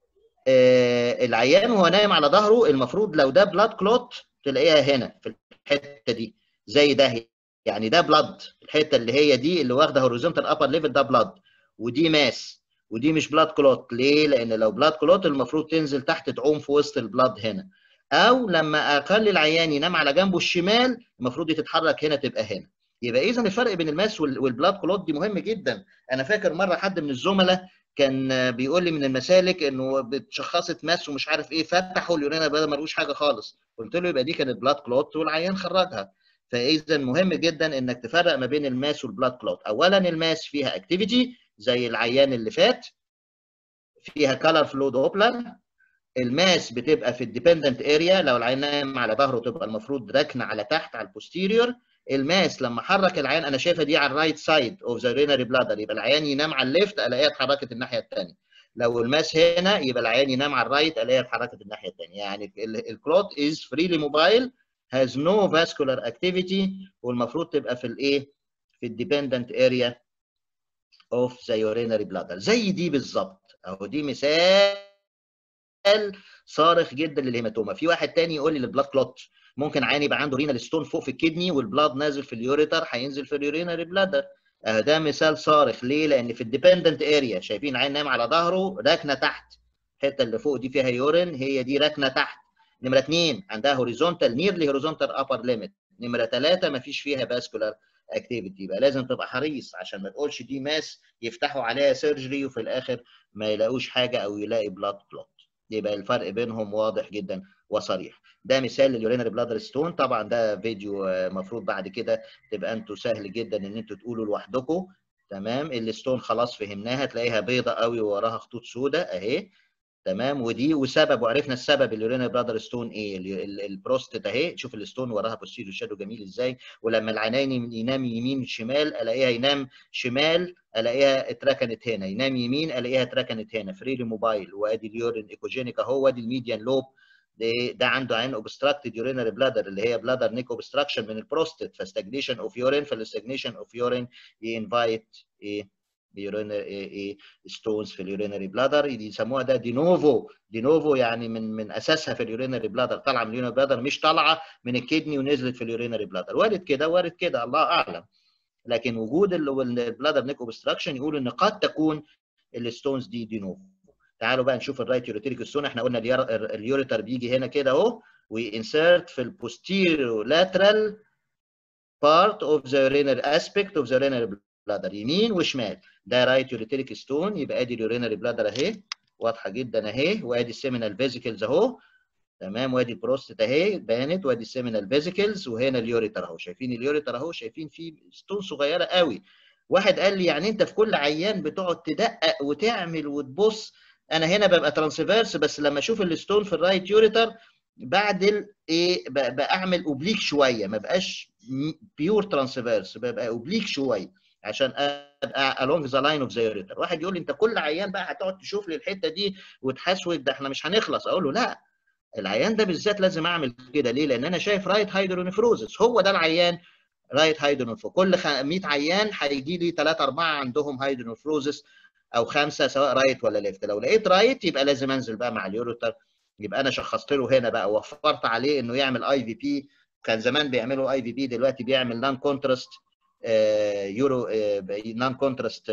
آه العيان وهو نايم على ظهره المفروض لو ده بلاد كلوت تلاقيها هنا في الحته دي زي ده، يعني ده بلاد، الحته اللي هي دي اللي واخده هوريزونتال ابر ليفل ده بلاد، ودي ماس، ودي مش بلاد كلوت. ليه؟ لان لو بلاد كلوت المفروض تنزل تحت تعوم في وسط البلاد هنا، او لما اخلي العيان ينام على جنبه الشمال المفروض دي تتحرك هنا تبقى هنا. يبقى اذا الفرق بين الماس والبلاد كلوت دي مهم جدا. انا فاكر مره حد من الزملاء كان بيقول لي من المسالك انه بتشخصت ماس ومش عارف ايه، فتحوا اليورينا بدل ما لقوش حاجه خالص. قلت له يبقى دي كانت بلاد كلوت والعيان خرجها. فاذا مهم جدا انك تفرق ما بين الماس والبلاد كلوت. اولا الماس فيها اكتيفيتي زي العيان اللي فات، فيها كلر فلو دوبلر. الماس بتبقى في الديبندنت اريا، لو العيان نايم على ظهره تبقى المفروض ركنه على تحت على البوستيريور. الماس لما حرك العيان، انا شايفها دي على الرايت سايد اوف ذا يورينري بلادر، يبقى العيان ينام على الليفت الاقيها اتحركت الناحيه الثانيه. لو الماس هنا يبقى العيان ينام على الرايت الاقيها اتحركت الناحيه الثانيه. يعني الكلوت از فريلي موبايل، هاز نو فاسكولار اكتيفيتي، والمفروض تبقى في الايه؟ في الديبندنت اريا اوف ذا يورينري بلادر. زي دي بالظبط اهو، دي مثال صارخ جدا للهيماتوما. في واحد تاني يقول لي البلاد كلوت، ممكن عيان يبقى عنده رينال ستون فوق في الكدني والبلاد نازل في اليوريتر، هينزل في اليورينري بلادر. آه ده مثال صارخ. ليه؟ لان في الديبندنت اريا، شايفين عين نايم على ظهره راكنه تحت، الحته اللي فوق دي فيها يورين، هي دي راكنه تحت. نمره اثنين عندها هوريزونتال نيرلي هوريزونتال ابر ليميت. نمره ثلاثه ما فيش فيها فاسكولار اكتيفيتي. يبقى لازم تبقى حريص عشان ما تقولش دي ماس يفتحوا عليها سيرجري وفي الاخر ما يلاقوش حاجه او يلاقي بلاد كلوت. يبقى الفرق بينهم واضح جدا وصريح. ده مثال لليورينري بلادر ستون. طبعا ده فيديو مفروض بعد كده تبقى انتوا سهل جدا ان انتوا تقولوا لوحدكم. تمام، الستون خلاص فهمناها، تلاقيها بيضه قوي ووراها خطوط سوداء اهي. تمام، ودي وسبب، وعرفنا السبب اليورينري بلادر ستون ايه، البروستات اهي. شوف الستون وراها بوستيريور شادو جميل ازاي. ولما العينين ينام يمين شمال الاقيها ينام شمال الاقيها اتركنت هنا، ينام يمين الاقيها اتركنت هنا، فريلي موبايل. وادي اليورين ايكوجينيك اهو، وادي الميديان لوب. ده, ده عنده عين اوبستراكتد يورينري بلادر اللي هي بلادر نيك اوبستراكشن من البروستات، فاستجنيشن اوف يورين، فالاستجنيشن اوف يورين ينفايت ايه؟ يورينري ستونز في اليورينري بلادر. يسموها ده دينوفو. دينوفو يعني من من اساسها في اليورينري بلادر، طالعه من اليورينري بلادر، مش طالعه من الكدني ونزلت في اليورينري بلادر. وارد كده وارد كده، الله اعلم. لكن وجود البلادر نيك اوبستراكشن يقول ان قد تكون الستونز دي دينوفو. تعالوا بقى نشوف الرايت يوريتريك ستون. احنا قلنا اليوريتر بيجي هنا كده اهو، وينسرت في البوستيريو لاترال part of the urinary aspect of the urinary bladder، يمين وشمال. ده رايت يوريتريك ستون. يبقى ادي اليورينري بلادر اهي واضحه جدا اهي، وادي السيمينال فيزيكلز اهو. تمام، وادي البروستات اهي بانت، وادي السيمينال فيزيكلز، وهنا اليوريتر اهو. شايفين اليوريتر اهو، شايفين فيه ستون صغيره قوي. واحد قال لي يعني انت في كل عيان بتقعد تدقق وتعمل وتبص؟ انا هنا ببقى ترانسفيرس، بس لما اشوف الستون في الرايت يوريتر بعدل ايه، بعمل اوبليك شويه، ما بقاش بيور ترانسفيرس، ببقى اوبليك شويه عشان ابقى along the line of the ureter. واحد يقول لي انت كل عيان بقى هتقعد تشوف لي الحته دي وتحسود، ده احنا مش هنخلص. اقول له لا، العيان ده بالذات لازم اعمل كده. ليه؟ لان انا شايف رايت هايدرونيفروزس، هو ده العيان رايت هايدرونيفروزس. كل مية عيان هيجي لي ثلاثة أربعة عندهم هايدرونيفروزس او خمسه، سواء رايت ولا ليفت. لو لقيت رايت يبقى لازم انزل بقى مع اليوريتر. يبقى انا شخصت له هنا بقى، ووفرت عليه انه يعمل اي في بي. كان زمان بيعملوا اي في بي، دلوقتي بيعمل نان كونتراست يورو نان كونتراست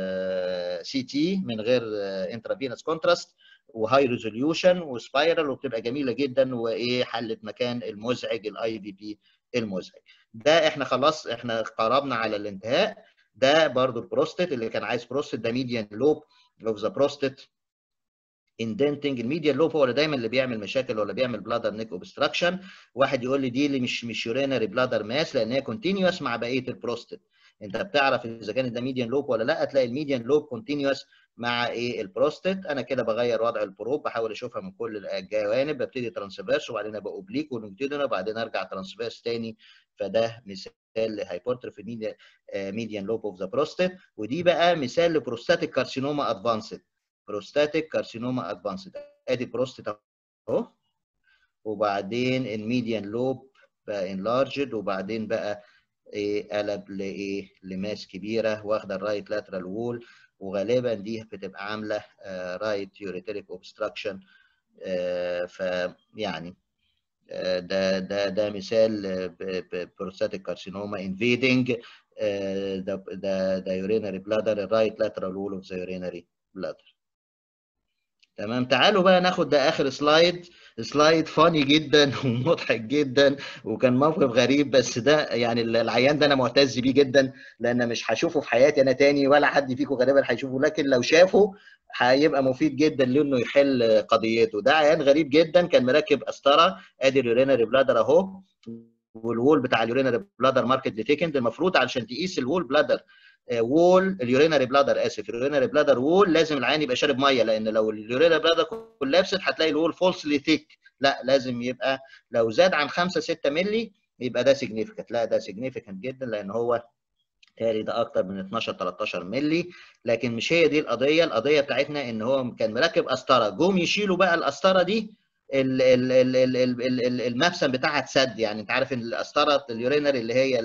سي تي من غير انترافينوس كونتراست، وهاي ريزوليوشن وسبايرال، وبتبقى جميله جدا، وايه حلت مكان المزعج الاي في بي المزعج ده. احنا خلاص احنا قربنا على الانتهاء. ده برضو البروستات اللي كان عايز بروستات، ده ميديان لوب of the prostate indenting. الميديان لوب هو اللي دايما اللي بيعمل مشاكل ولا بيعمل بلادر نيك اوبستراكشن. واحد يقول لي دي اللي مش مش يورينري بلادر ماس لان هي كونتينيوس مع بقيه البروستات. انت بتعرف اذا كان ده ميديان لوب ولا لا، تلاقي الميديان لوب كونتينيوس مع ايه البروستات. انا كده بغير وضع البروب، بحاول اشوفها من كل الجوانب، ببتدي ترانسفيرس وبعدين ابقى اوبليك ولونجيتودينال وبعدين ارجع ترانسفيرس تاني. فده مثال لهايبرتروفي ميديان لوب اوف ذا بروستات. ودي بقى مثال لبروستاتيك كارسينوما ادفانسد. بروستاتيك كارسينوما ادفانسد، ادي بروستات اهو، وبعدين الميديان لوب بقى انلارجد وبعدين بقى ايه قلب لايه لماس كبيره واخده الرايت لاترال وول، وغالبا دي بتبقى عامله رايت يوريتريك اوبستراكشن. فيعني ده ده ده مثال بروستاتيك كارسينوما انفيدنج ذا ذا يورينري بلادر الرايت لاترال وول اوف ذا يورينري بلادر. تمام. تعالوا بقى ناخد ده اخر سلايد. سلايد فاني جدا ومضحك جدا وكان موقف غريب، بس ده يعني العيان ده انا معتز بيه جدا لان مش هشوفه في حياتي انا تاني ولا حد فيكم غالبا هيشوفه، لكن لو شافه هيبقى مفيد جدا لانه يحل قضيته. ده عيان غريب جدا كان مركب قسطره، ادي اليورينري بلادر اهو، والوول بتاع اليورينري بلادر ماركت ديتيكند. المفروض علشان تقيس الوول بلادر وول اليورينري بلادر اسف اليورينري بلادر وول لازم العيان يبقى شارب ميه، لان لو اليورينري بلادر كولابست هتلاقي الوول فولسلي ثيك. لا لازم يبقى لو زاد عن خمسة ستة مللي يبقى ده سيجنيفيكانت. لا ده سيجنيفيكانت جدا لان هو تالي ده اكتر من اتناشر تلتاشر مللي. لكن مش هي دي القضيه. القضيه بتاعتنا ان هو كان مركب قسطره، جم يشيلوا بقى القسطره دي المفسم بتاعها اتسد. يعني انت عارف ان القسطره اليورينري اللي هي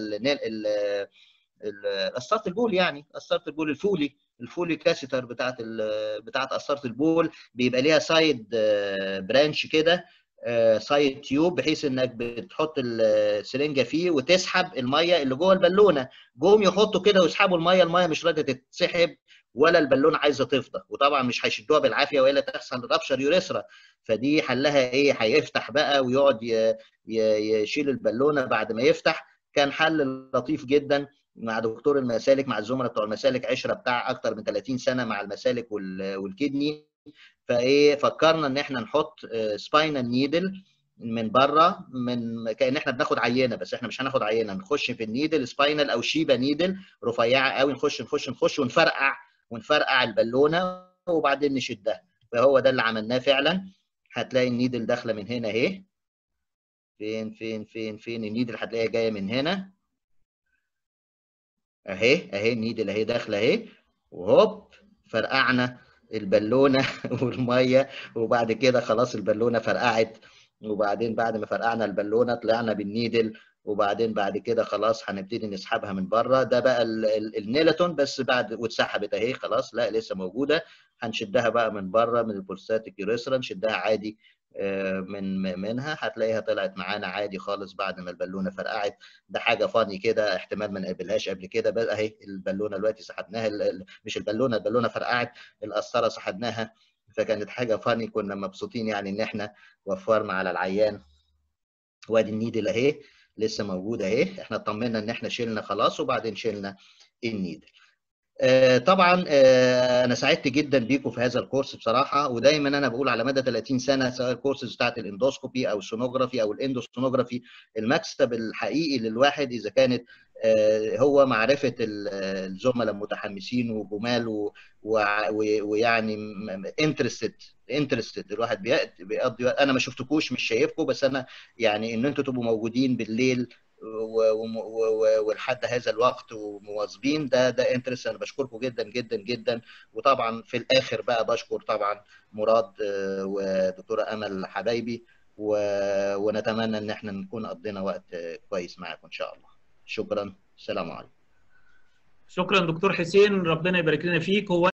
قسطره البول، يعني قسطره البول الفولي الفولي كاسيتر بتاعت بتاعت قسطره البول بيبقى ليها سايد برانش كده، سايد تيوب، بحيث انك بتحط السرنجه فيه وتسحب الميه اللي جوه البالونه. جم يحطوا كده ويسحبوا الميه، الميه مش راضيه تتسحب ولا البالونه عايزه تفضى، وطبعا مش هيشدوها بالعافيه والا تحصل رابشر يوريثرا. فدي حلها ايه؟ هيفتح بقى ويقعد يشيل البالونه بعد ما يفتح. كان حل لطيف جدا مع دكتور المسالك، مع الزملاء بتوع المسالك، عشره بتاع اكتر من تلاتين سنه مع المسالك والكدني. فايه فكرنا ان احنا نحط سباينال نيدل من بره، من كأن احنا بناخد عينه، بس احنا مش هناخد عينه، نخش في النيدل سباينال او شيبا نيدل رفيعه قوي، نخش نخش نخش ونفرقع ونفرقع البالونه وبعدين نشدها. فهو ده اللي عملناه فعلا. هتلاقي النيدل داخله من هنا اهي. فين فين فين فين النيدل؟ هتلاقيها جايه من هنا اهي اهي النيدل اهي داخله اهي، وهوب فرقعنا البالونه والميه، وبعد كده خلاص البالونه فرقعت. وبعدين بعد ما فرقعنا البالونه طلعنا بالنيدل، وبعدين بعد كده خلاص هنبتدي نسحبها من بره. ده بقى النيلاتون بس بعد واتسحبت اهي خلاص. لا لسه موجوده. هنشدها بقى من بره من البروستاتيك يوريثرا، نشدها عادي من منها، هتلاقيها طلعت معانا عادي خالص بعد ما البالونه فرقعت. ده حاجه فاني كده احتمال ما نقابلهاش قبل كده. بقى اهي البالونه دلوقتي سحبناها، مش البالونه البالونه فرقعت، القسطره سحبناها. فكانت حاجه فاني، كنا مبسوطين يعني ان احنا وفرنا على العيان. وادي النيدل اهي لسه موجوده اهي. احنا اطمنا ان احنا شلنا خلاص وبعدين شلنا النيدل. آه طبعا آه انا سعدت جدا بيكم في هذا الكورس بصراحه. ودايما انا بقول على مدى تلاتين سنه سواء الكورسز بتاعت الاندوسكوبي او السونوجرافي او الاندوسونوجرافي، المكسب الحقيقي للواحد اذا كانت آه هو معرفه الزملاء المتحمسين وجمال ويعني انترستد انترستد الواحد بيقضي. انا ما شفتكوش مش شايفكم، بس انا يعني ان انتوا تبقوا موجودين بالليل ولحد هذا الوقت ومواظبين، ده ده انترست. انا بشكركم جدا جدا جدا. وطبعا في الاخر بقى بشكر طبعا مراد ودكتوره امل حبايبي، ونتمنى ان احنا نكون قضينا وقت كويس معاكم ان شاء الله. شكرا. السلام عليكم. شكرا دكتور حسين، ربنا يبارك لنا فيك. هو